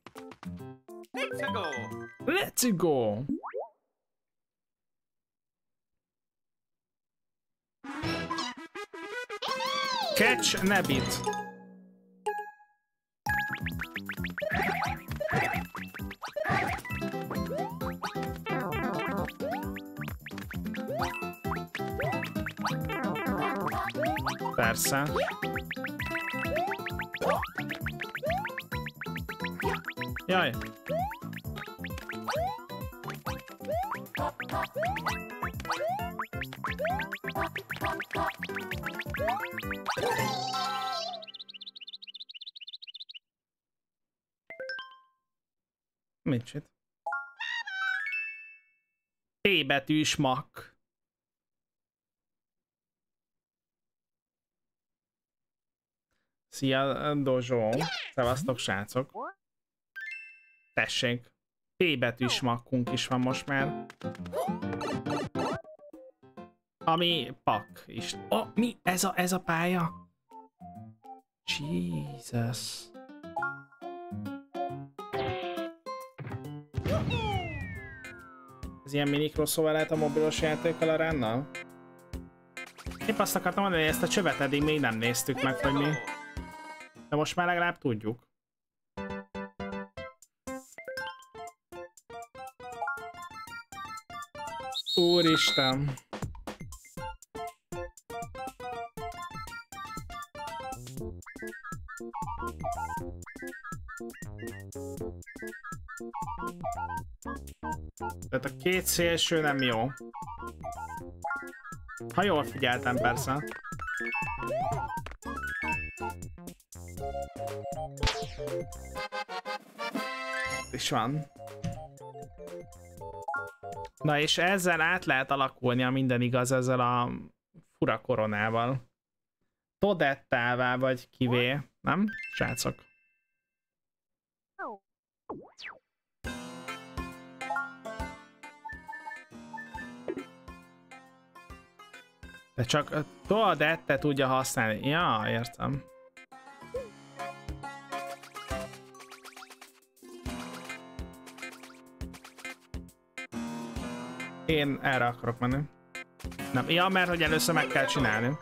Let's go! Catch Nabbit. Persze. Jaj. Micsit? T betűs mak. Szia, Dojo. Szevasztok, srácok. Tessék. T betűs makkunk is van most már. Ami pak is. Oh, mi? Ez a pálya? Jesus. Ez ilyen mini crossover lehet a mobilos játékkal a ránnal? Épp azt akartam mondani, hogy ezt a csövet eddig még nem néztük meg, hogy mi. De most már legalább tudjuk. Úristen! Tehát a két szélső nem jó. Ha jól figyeltem, persze. És van. Na és ezzel át lehet alakulni, a minden igaz, ezzel a fura koronával. Todettává vagy kivé, nem? Srácok. De csak Toadette tudja használni. Ja, értem. Én erre akarok menni. Nem, ja, mert hogy először meg kell csinálni.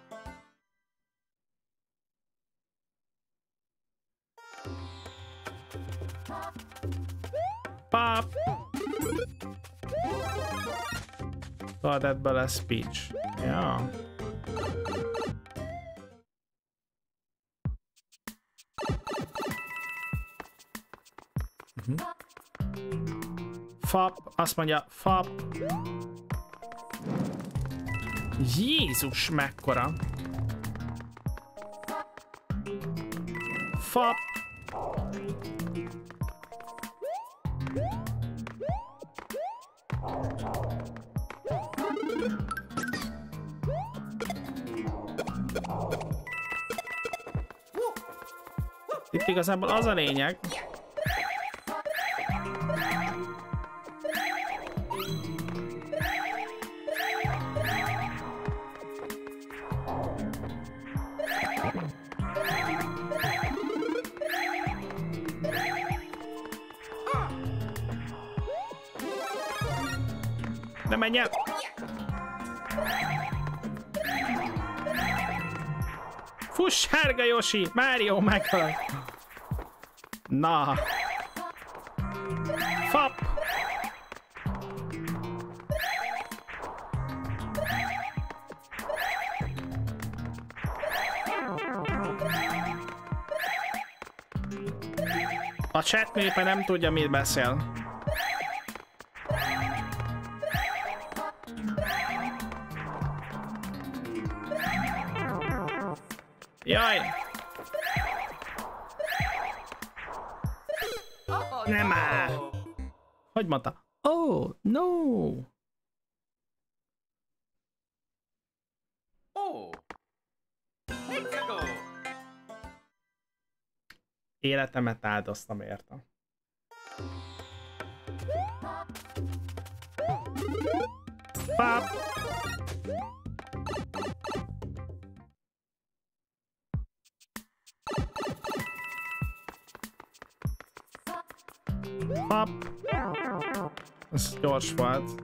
Pap! Toadette-ből lesz Peach. Ja. Fap, azt mondja, fap. Jézus, mekkora. Fap. Itt igazából az a lényeg, de menj el! Fuss, sárga Yoshi! Mario meghal! Na! Fap! A chat népe nem tudja, mit beszél. Jaj! Nem már! Hogy mondta? Oh, no! Oh. Let's go. Életemet áldoztam érte. Pap! Pap! Ez gyors volt.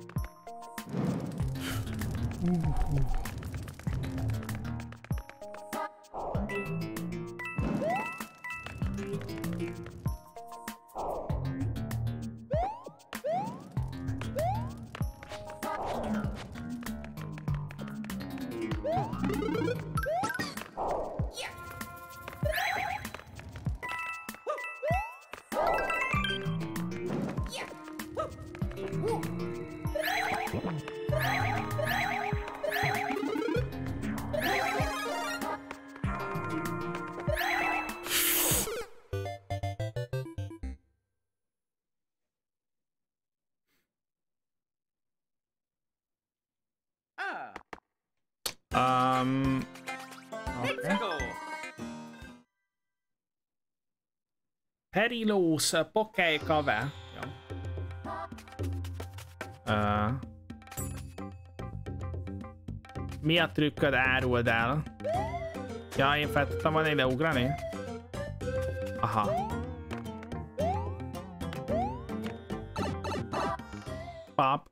Let's go. Perilous Poké Kave. Mi a trükköd, áruld el? Ja, én fel tudtam volna ide ugrani? Aha. Pap.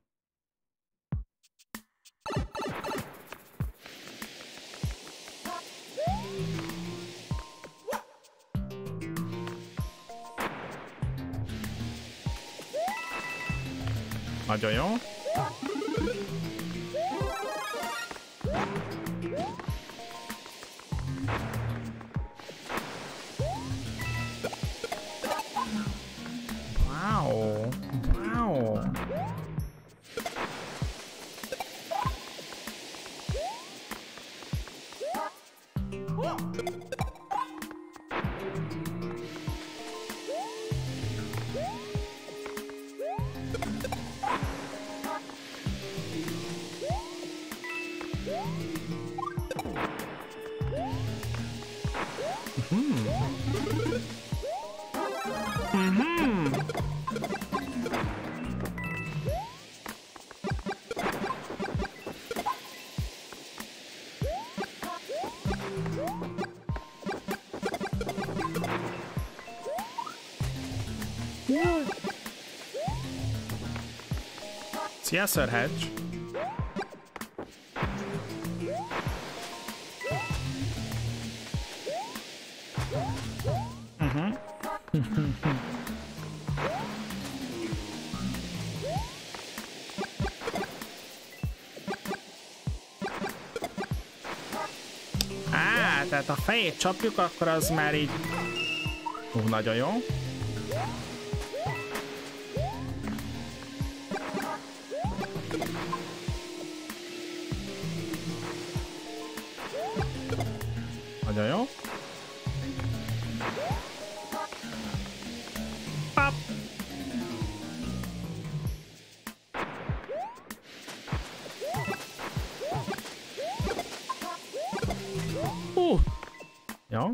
Nagyon jó. Wow. Wow. Szia, Sir Hedge! Tehát a fejét csapjuk, akkor az már így... nagyon jó. Nagyon jó. Pap. Jó.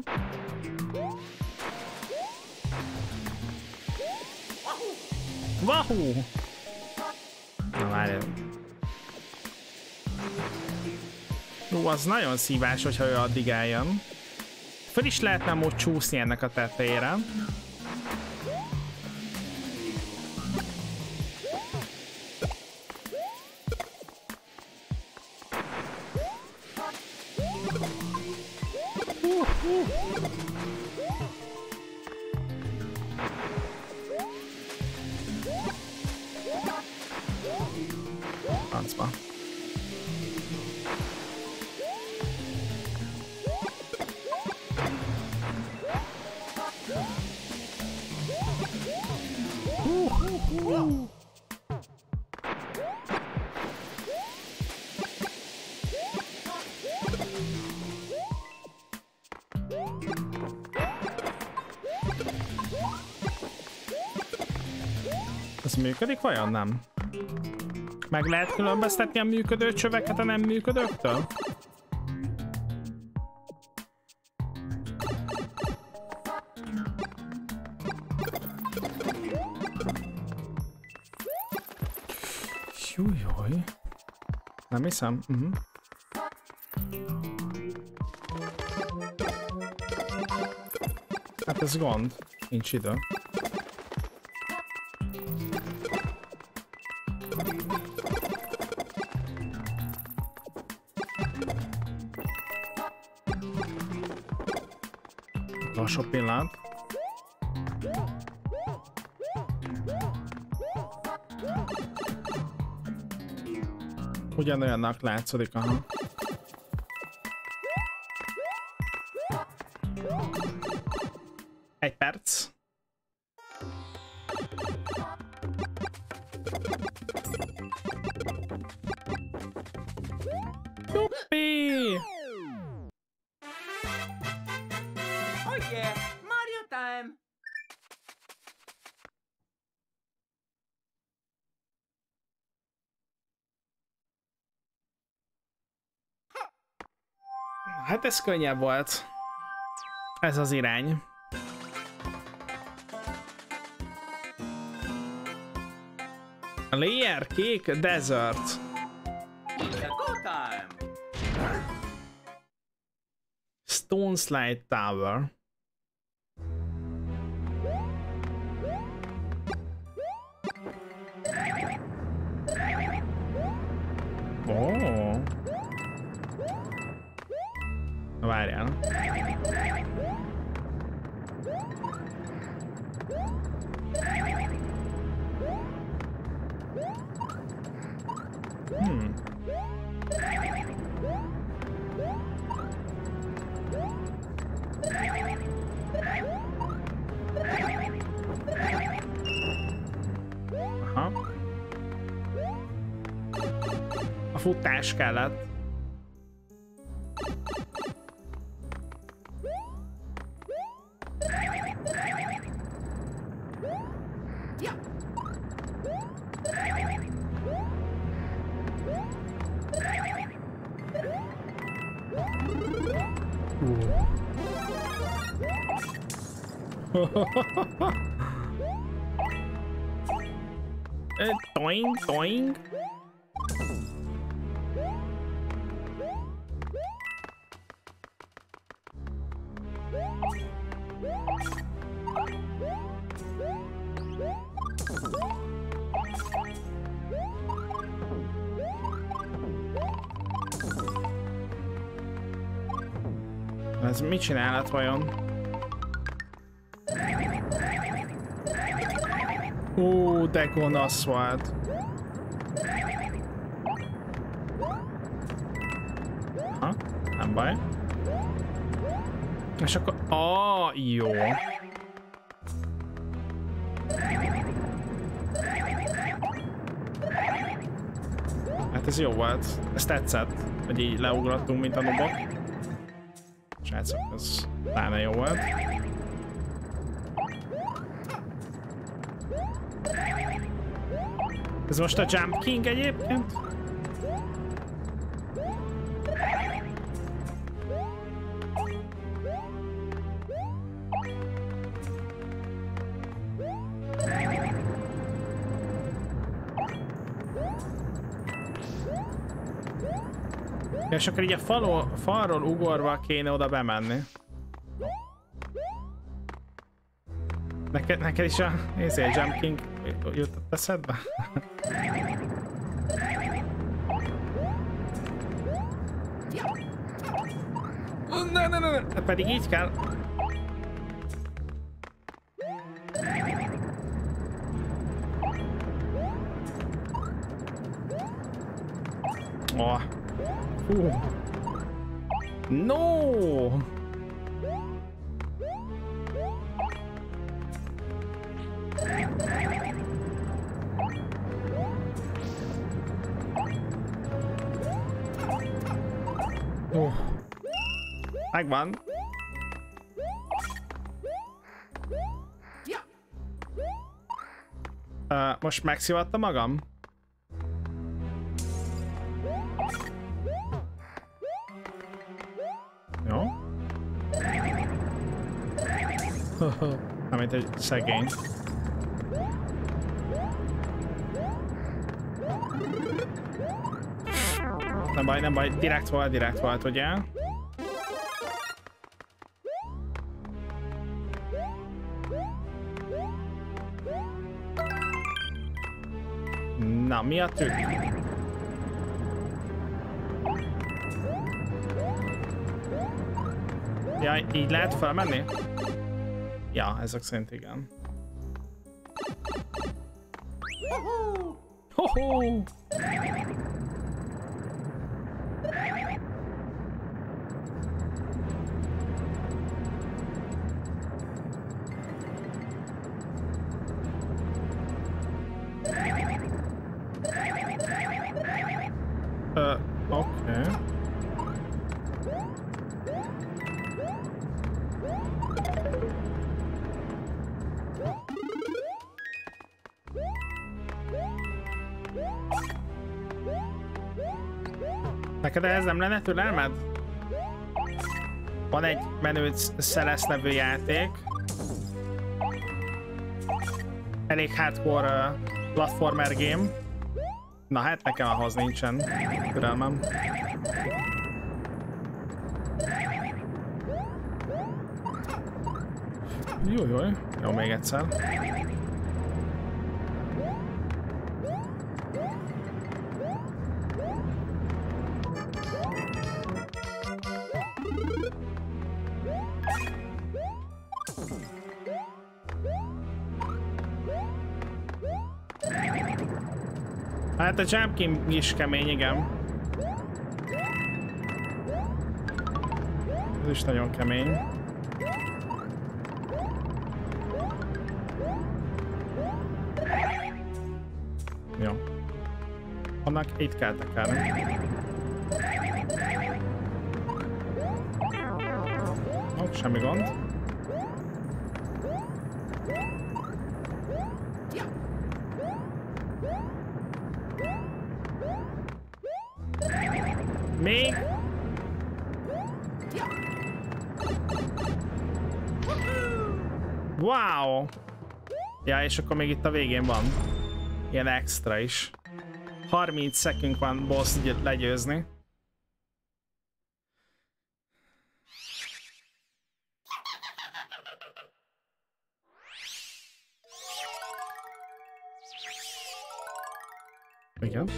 Wahoo! Na várj. Jó, az nagyon szívás, hogyha ő addig eljön. Föl is lehetne amúgy csúszni ennek a tetejére. Francba. Ez működik vajon? Nem. Meg lehet különböztetni a működő csöveket a nem működőktől? Jújjaj. Nem hiszem. Hát ez gond. Nincs idő. Lassú pillanat. Ugyanolyannak látszódik, aha. Egy perc. Juppi! Oh yeah, Mario time! Hát ez könnyebb volt. Ez az irány. Layer Cake Desert. It's a go time! Stone Slide Tower. Oh. Várjál. Aha. A futás kellett. Toing, toing. Ez mit csinálhat vajon? De gonosz volt. Ha, nem baj. És akkor... jó. Hát ez jó volt. Ez tetszett, hogy így leugrottunk, mint a nubok. Srácok, ez pláne jó volt. Ez most a Jump King egyébként? És akkor így a falról ugorva kéne oda bemenni. Neked is a Jump King jutott eszedbe? Ne. Pedig így kell. Oh. No! Megvan. Most megszivatta magam? Jó. Amint egy szegény. Nem baj, direkt volt, ugye? Na, mi a trükk? Ja, így lehet felmenni? Ja, ezek szerint igen. Ho-ho! Okay. Neked ez nem lenne türelmed? Van egy menő Celeste nevű játék. Elég hardcore platformer game. Na hát nekem ahhoz nincsen türelmem. Jó, még egyszer. Hát a jump king is kemény, igen. Ez is nagyon kemény. Jó. Annak itt kell tekerni. Ó, semmi gond. Még? Wow! Ja, és akkor még itt a végén van ilyen extra is. 30 szekünk van boss legyőzni. Igen.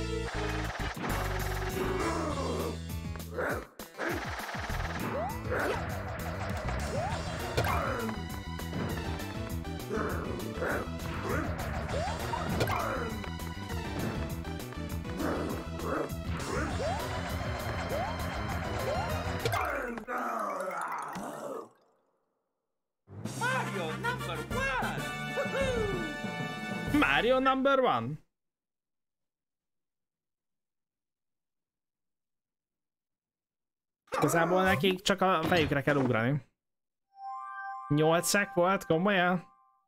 Mario number one. Igazából nekik csak a fejükre kell ugrani. 8 szek volt, komolyan?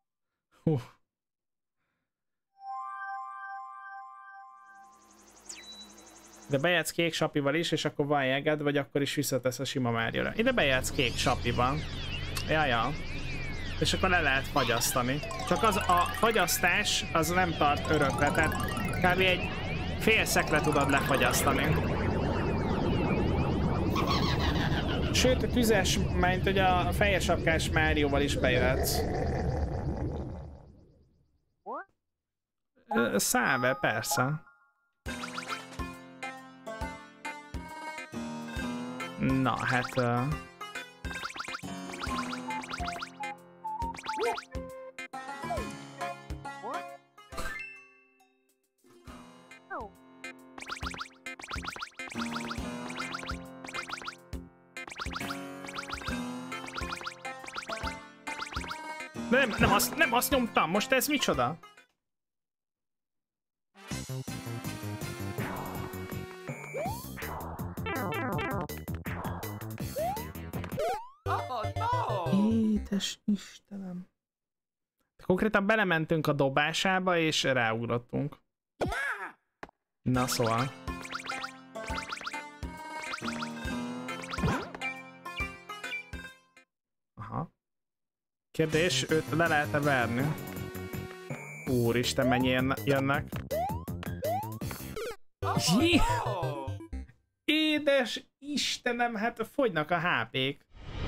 De bejátsz kék sapival is, és akkor van jeged, vagy akkor is visszatesz a sima Márióra. Ide bejátsz kék sapiban. Ja. És akkor le lehet fagyasztani. Csak az a fagyasztás az nem tart örökre, tehát kb. Egy fél szekre tudod lefagyasztani. Sőt, a tüzes, mint hogy a fejes sapkás Márióval is bejöhetsz. Száve, persze. Na, hát... Nem azt nyomtam, most ez micsoda? Oh no! Édes Istenem. Konkrétan belementünk a dobásába, és ráugrottunk. Na szóval. Aha. Kérdés, őt le lehet-e verni? Úristen, mennyi jönnek? Jé! Édes Istenem, hát fogynak a HP-k.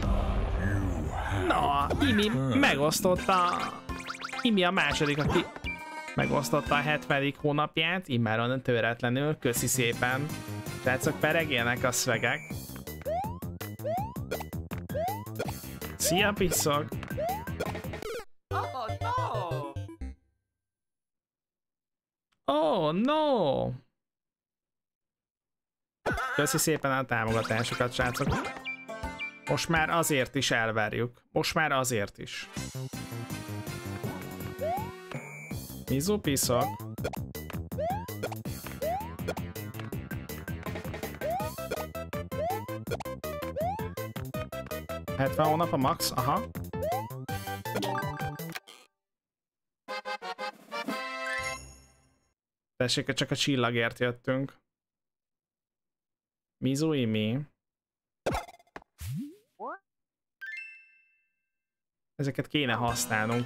Na, Imi megosztotta. Imi a második, aki megosztotta a 70. hónapját, immáron töretlenül. Köszi szépen. Srácok, peregélnek a szvegek. Szia, piszok! Oh no! Oh, no! Köszi szépen a támogatásokat, srácok. Most már azért is elvárjuk. Most már azért is. Mizu piszok. ...70 hónap a max, aha. Tessék, csak a csillagért jöttünk. Mizu Imi. Ezeket kéne használnunk.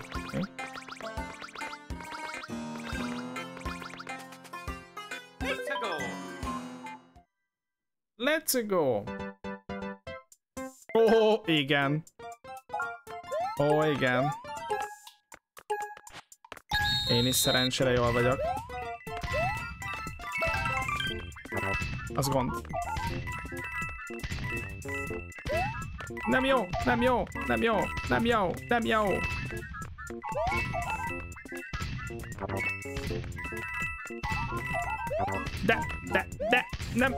Let's go! Let's go! Ó, igen. Ó, igen. Én is szerencsére jól vagyok. Az gond. Nem jó, nem jó, nem jó, nem jó, nem jó. De, nem.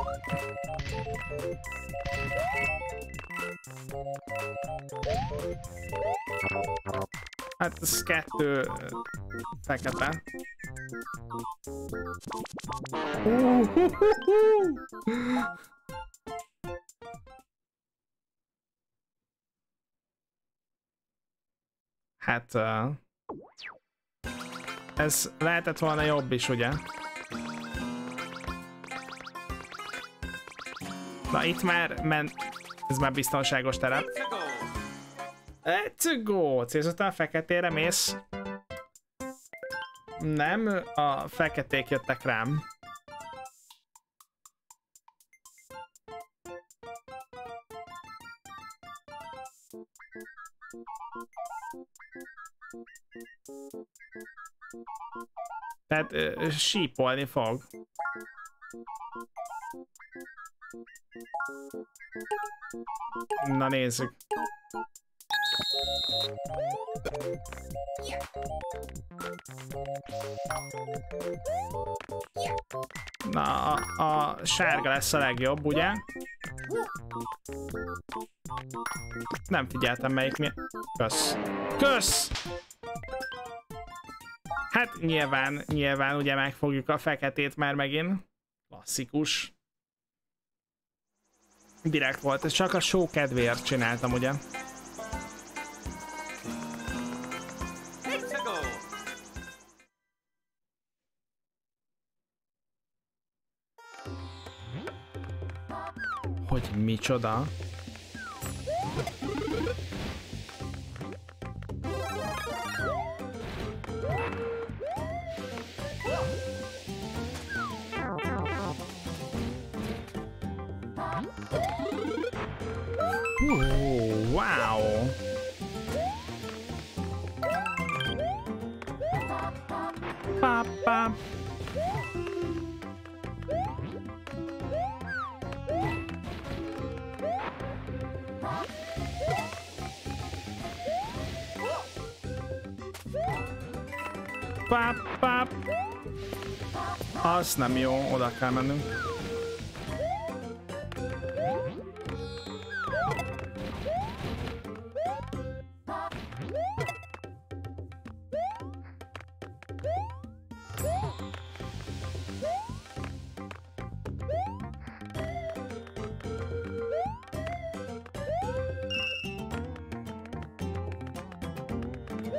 Hát ez 2 fekete. Hát ez lehetett volna jobb is, ugye? Na itt már ez már biztonságos terep. Let's go! Célzottan a feketére mész? Nem, a feketék jöttek rám. Tehát sípolni fog. Na nézzük. Na, a sárga lesz a legjobb, ugye? Nem figyeltem melyik mi. Kösz. Kösz! Hát nyilván ugye megfogjuk a feketét már megint. Klasszikus. Direkt volt, ez csak a show kedvéért csináltam, ugye? Hogy micsoda? Wow! Papa. Pap. Az nem jó, oda kell mennünk.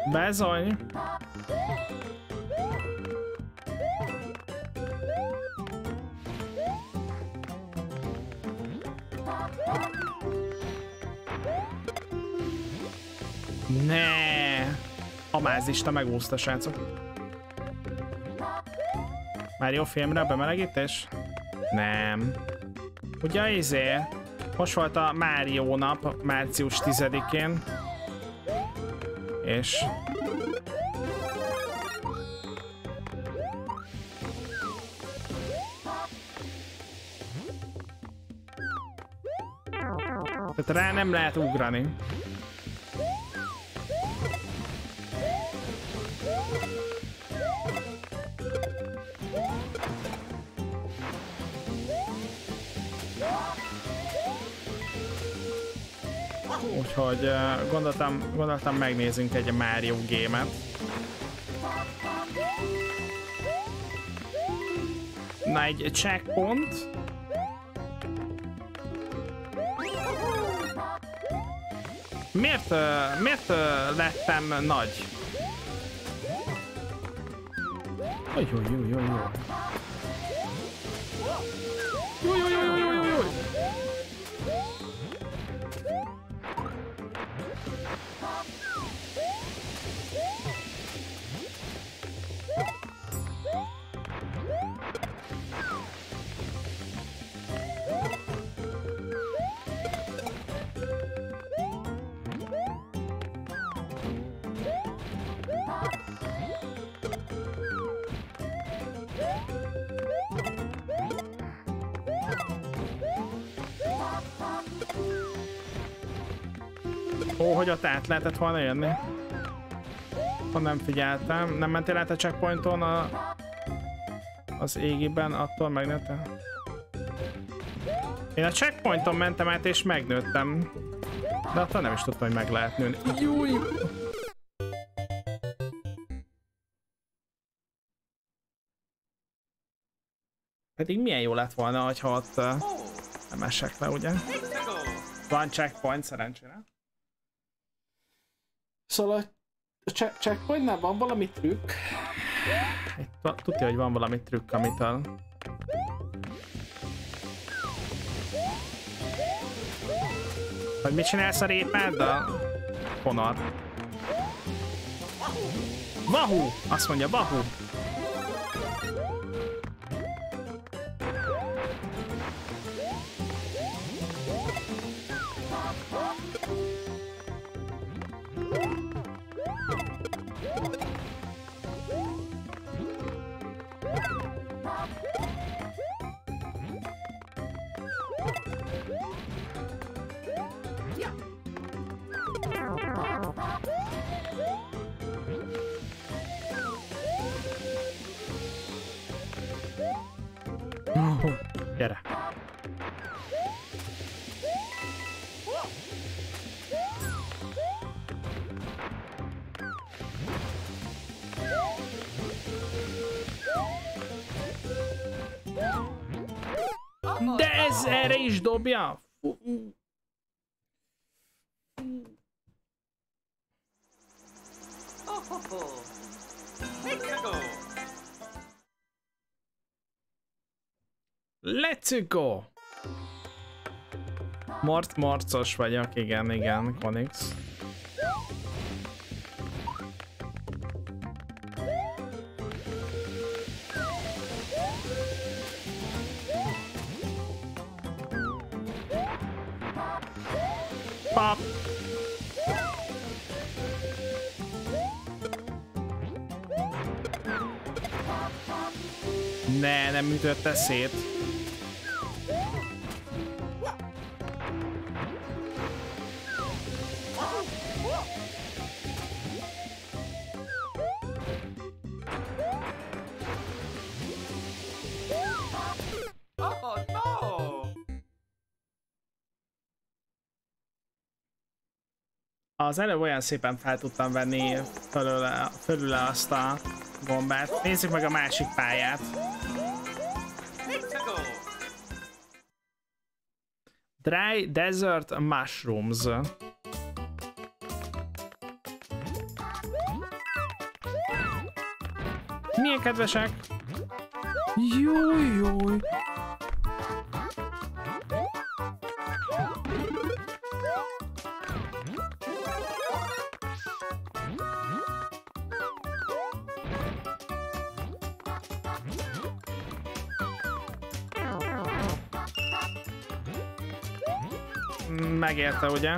Bezony. Ne! A mázista megúszta, srácok. Már jó filmre a bemelegítés? Nem. Ugye izé? Most volt a Mario nap, március 10-én. És... tehát rá nem lehet ugrani. Úgyhogy gondoltam megnézzünk egy Mario gémet. Na, egy checkpoint. Miért lettem nagy? Jó. Ó, hogy ott át lehetett volna jönni? Ha nem figyeltem. Nem mentél át a checkpointon az égiben, attól megnőttem? Én a checkpointon mentem át és megnőttem. De attól nem is tudtam, hogy meg lehet nőni. Júj! Pedig milyen jó lett volna, hogyha ott nem esek le, ugye? Van checkpoint szerencsére. Szóval a checkpointnál van valami trükk? Tudja, hogy van valami trükk, amitől... Hogy mit csinálsz a répáddal? Honor. Wahoo! Azt mondja, Wahoo! Gyere. De ez erre is dobja? Let's go! Morcos vagyok, igen, Konix. Pop! Ne, nem ütötte szét. Az előbb olyan szépen fel tudtam venni fölüle azt a gombát. Nézzük meg a másik pályát. Dry Desert Mushrooms. kedvesek! Júj, júj! Megérte, ugye?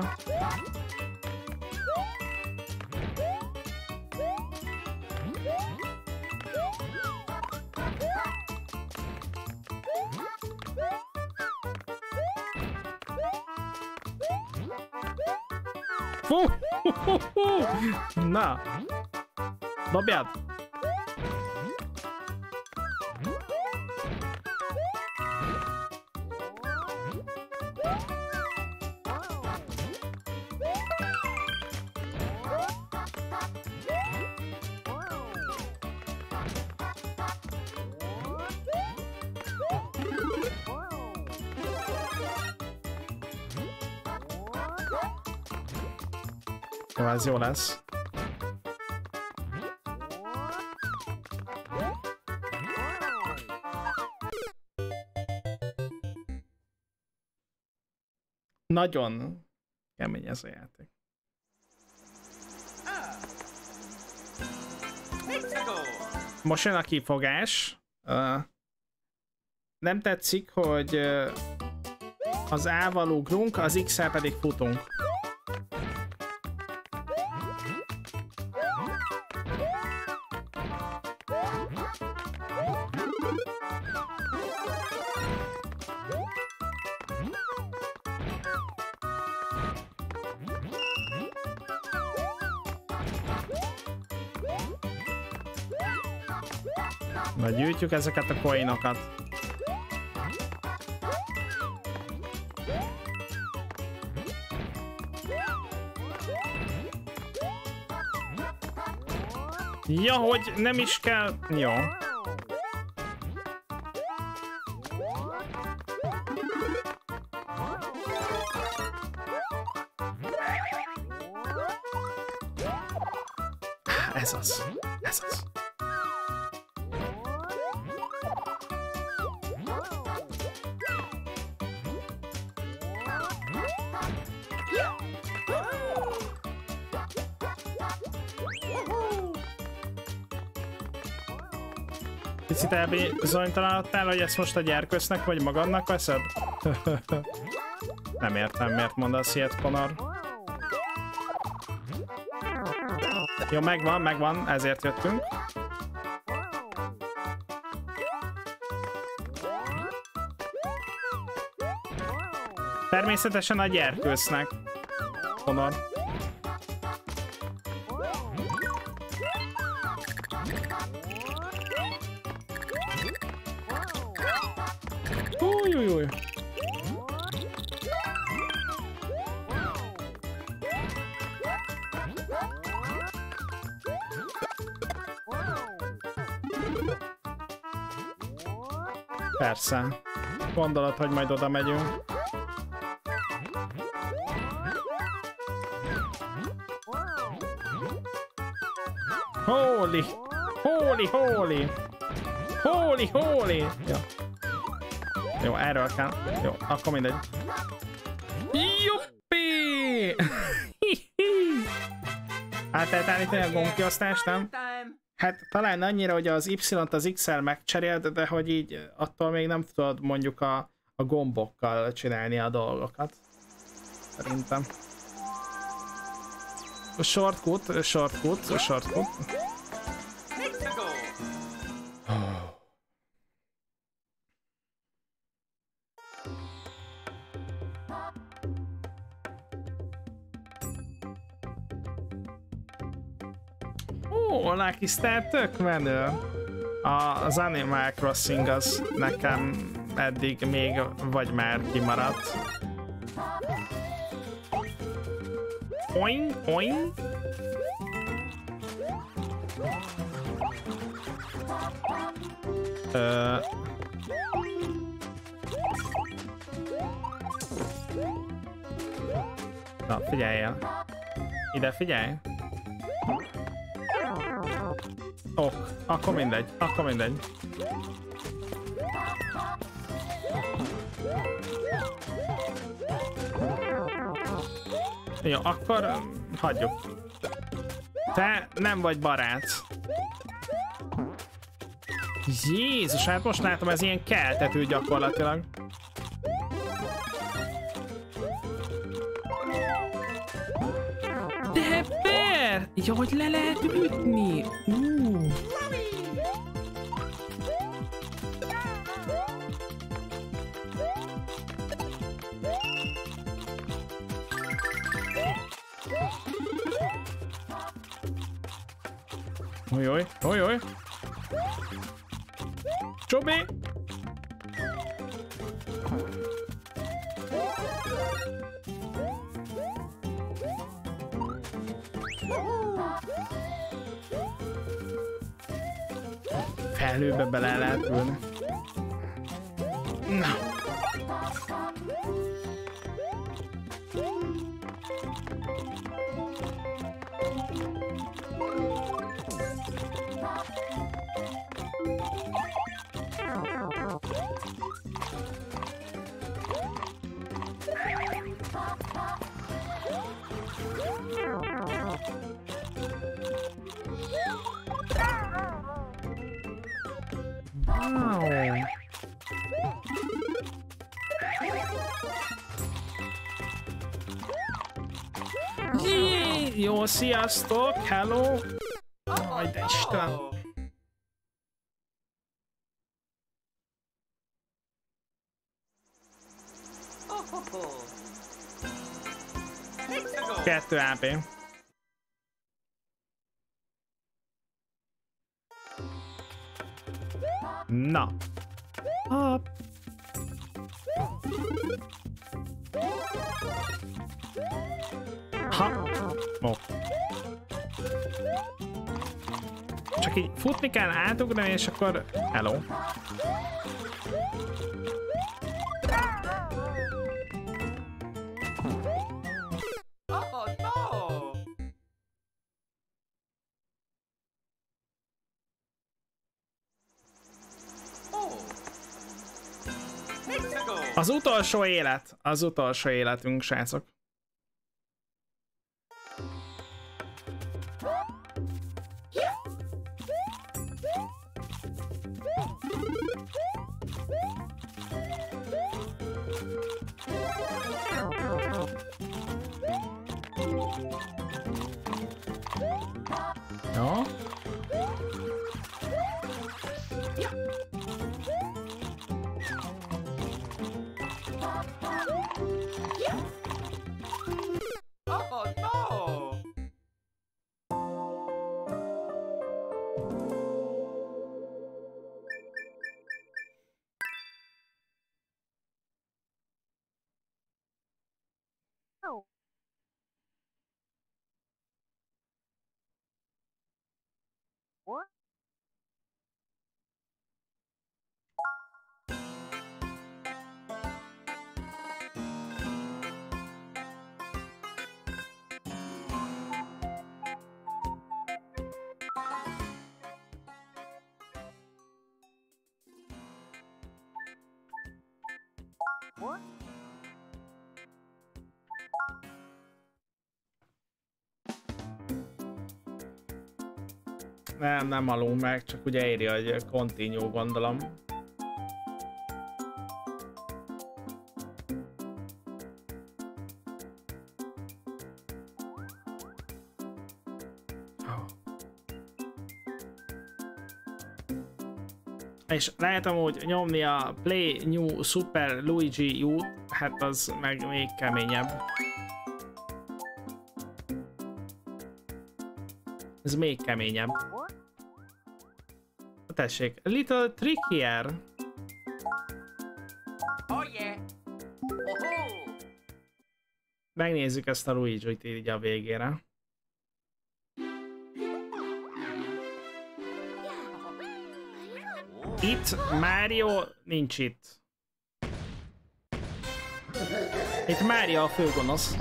Na! Dobjad! Jó, ez jó lesz. Nagyon kemény ez a játék. Most jön a kifogás. Nem tetszik, hogy az A-val ugrunk, az X-el pedig futunk. Na, gyűjtjük ezeket a coinokat. Ja, hogy nem is kell... Jó. Ez az. Ez az. Picit elbizonytalanodtál, hogy ezt most a gyerkösznek vagy magadnak veszed? Nem értem, miért mondasz ilyet, Connor. Jó, megvan, ezért jöttünk. Természetesen a gyerkösznek, Connor. Új. Persze. Gondolod, hogy majd oda megyünk. Holy! Jó. Jó, erről kell. Jó, akkor mindegy. Juppi! Átállítani a gombkiosztást, nem? Hát talán annyira, hogy az Y-t az X-el megcseréld, de hogy így attól még nem tudod mondjuk a gombokkal csinálni a dolgokat. Szerintem. Shortcut. Ó, Lucky Star tök menő. Az Animal Crossing az nekem eddig még vagy már kimaradt. Oing. Na, figyeljél. Ide figyelj. Ok, akkor mindegy, akkor mindegy. Jó, akkor hagyjuk. Te nem vagy barát. Jézus, hát most látom, ez ilyen keltető gyakorlatilag. De per! Ja, hogy le lehet ütni! Ojoj, ojoj! Csobi! Felhőbe bele lehet ülni. Na! Wow. Jé, jó, sziasztok, hello! Aj, de Isten! Kettő AP. Na. Hopp. Ha. Oh. Csak így futni kell, átugrani, és akkor hello. Az utolsó élet, az utolsó életünk, srácok. Jó. Nem halunk meg, csak ugye éri, hogy continue, gondolom. És lehet amúgy nyomni a Play New Super Luigi U-t, hát az meg még keményebb. Ez még keményebb. Tessék, a little trickier. Oh yeah. Oh-ho. Megnézzük ezt a Luigi-t így a végére. Itt Mario nincs itt. Itt Mario a főgonosz.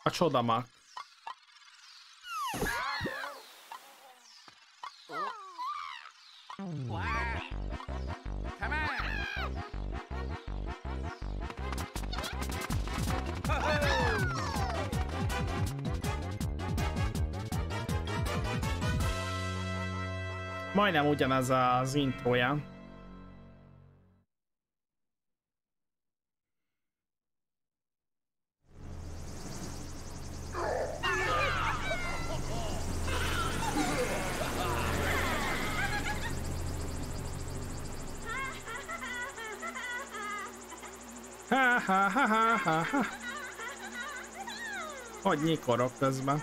A csodamak. Majdnem ugyanaz az intrója. Ha. Hogy nyikorok közben.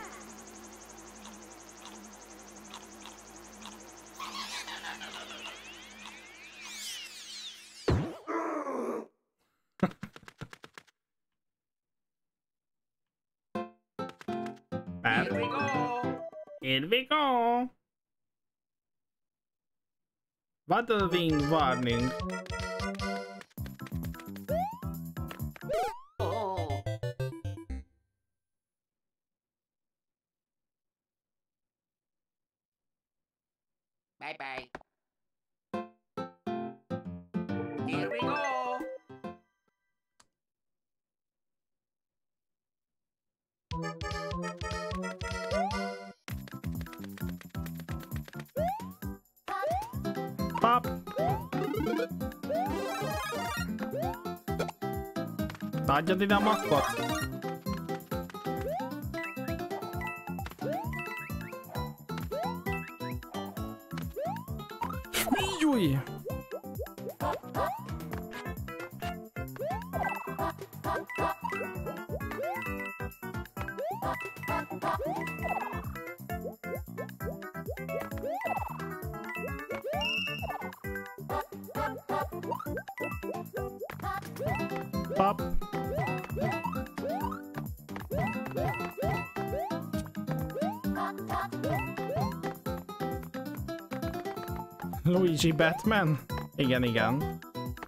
Here we go! Waddlewing warning. Oh. Bye bye. Here we go. Pap! Adjad ide a makkot! Júj! Pap! Luigi Batman? Igen, igen.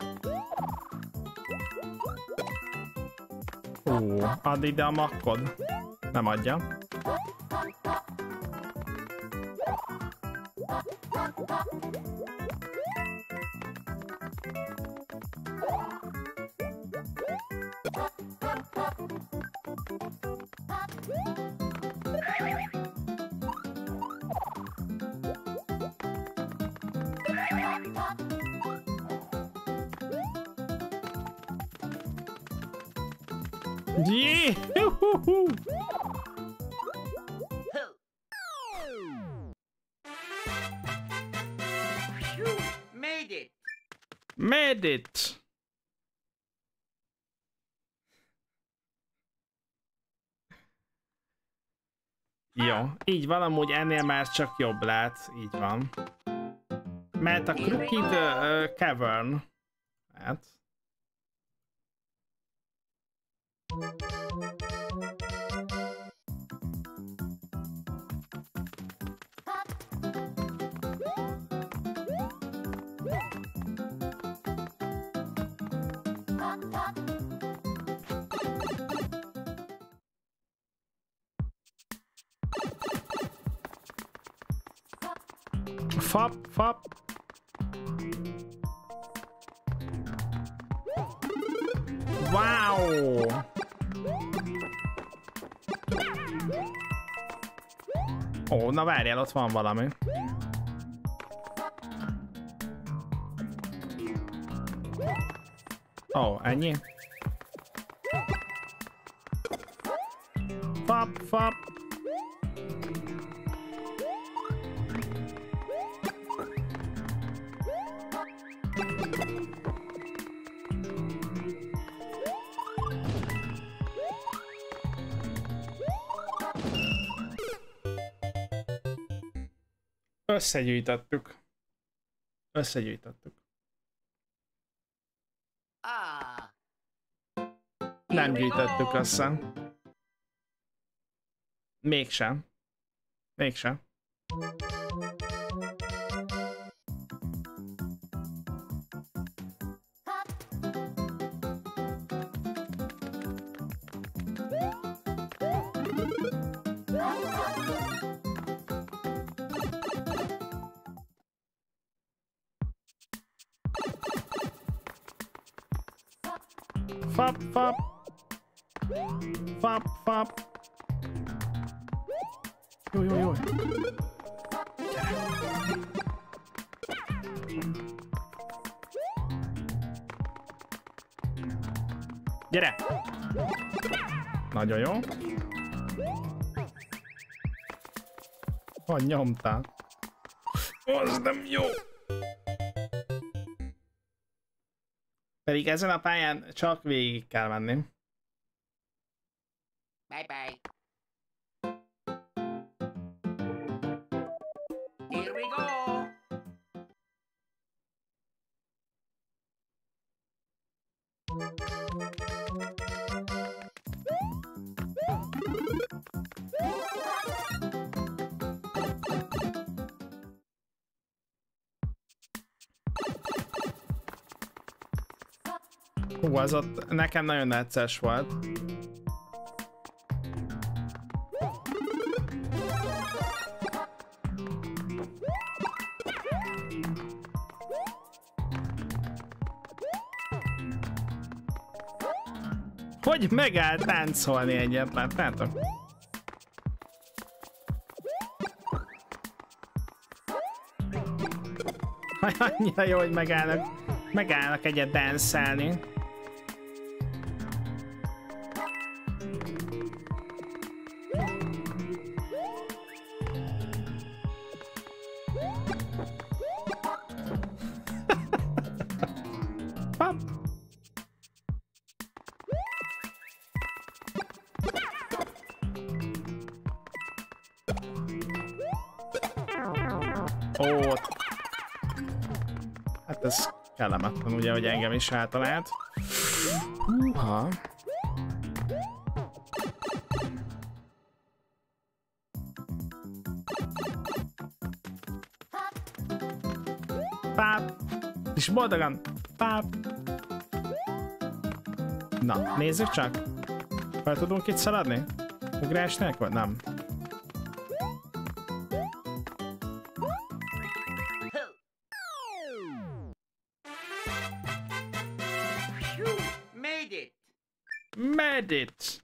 Add ide a makkod. Nem adja. Yeah! Phew, made it. Made it! Jó, így van, amúgy ennél már csak jobb lett, így van. Mert a Crooked Cavern. Hát. Fap. Wow! Ó, na várjál, ott van valami. Ó, ennyi? Fap. Összegyűjtöttük. Ah. Nem gyűjtöttük össze. Mégsem. Fap, fap. Fap, fap. Jó, jó, jó. Gyere! Nagyon jó. Hogy nyomtál? Az nem jó! Pedig ezen a pályán csak végig kell menni. Bye bye. Here we go. Hú, az ott nekem nagyon necces volt. Hogy megáll táncolni egyet, láttátok? Annyira jó, hogy megállnak egyet dánszálni. Ó, hát ez kellemetlen, ugye, hogy engem is általált. Húha. Páp! És boldogan! Páp! Na, nézzük csak! Fel tudunk itt szaladni? Ugrás nélkül? Nem. Made it!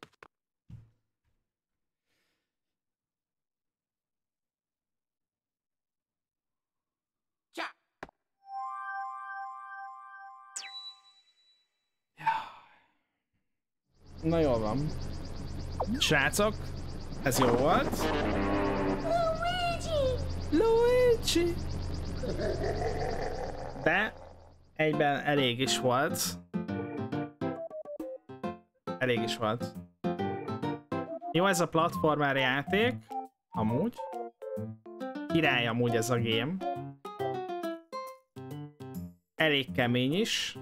Na jól van. Srácok, ez jó volt. Luigi! De egyben elég is volt. Elég is volt. Jó, ez a platformer játék. Amúgy. Király amúgy ez a game. Elég kemény is.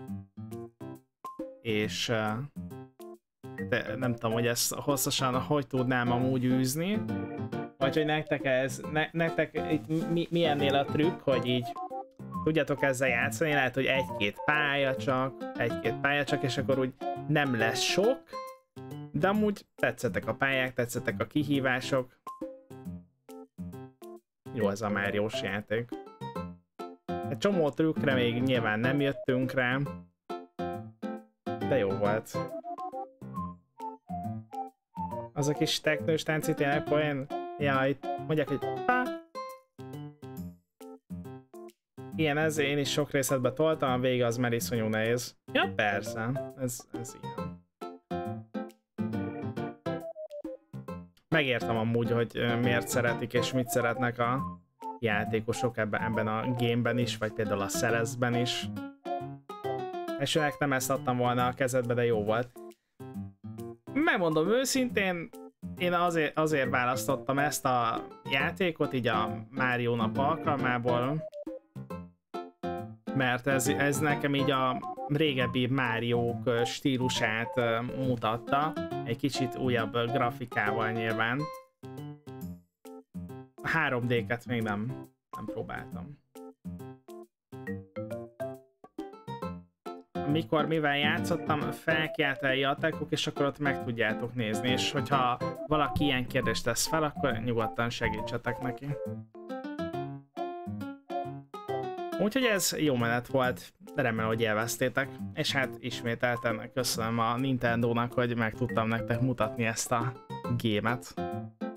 És de nem tudom, hogy ezt hosszasan hogy tudnám amúgy űzni. Vagy hogy nektek ez, nektek itt milyennél a trükk, hogy így tudjatok ezzel játszani, lehet, hogy egy-két pálya csak, és akkor úgy nem lesz sok, de amúgy tetszettek a pályák, tetszettek a kihívások. Jó, ez a Máriós játék. Egy csomó trükkre még nyilván nem jöttünk rá, de jó volt. Az a kis teknős tánci tényleg poén? Ja, itt mondják, hogy ilyen ez, én is sok részletbe toltam, a vége az már iszonyú nehéz. Ja, persze, ez ilyen. Megértem amúgy, hogy miért szeretik és mit szeretnek a játékosok ebben a gameben is, vagy például a Celeste-ben is. Elsőnek nem ezt adtam volna a kezedbe, de jó volt. Megmondom őszintén, én azért választottam ezt a játékot így a Mario nap alkalmából, mert ez nekem így a régebbi Máriók stílusát mutatta, egy kicsit újabb grafikával nyilván. A 3D-ket még nem próbáltam. Mivel játszottam, felkiáltálja a játékok, és akkor ott meg tudjátok nézni, és hogyha valaki ilyen kérdést tesz fel, akkor nyugodtan segítsetek neki. Úgyhogy ez jó menet volt. remélem, hogy élveztétek, és hát ismételten köszönöm a Nintendónak, hogy meg tudtam nektek mutatni ezt a gémet.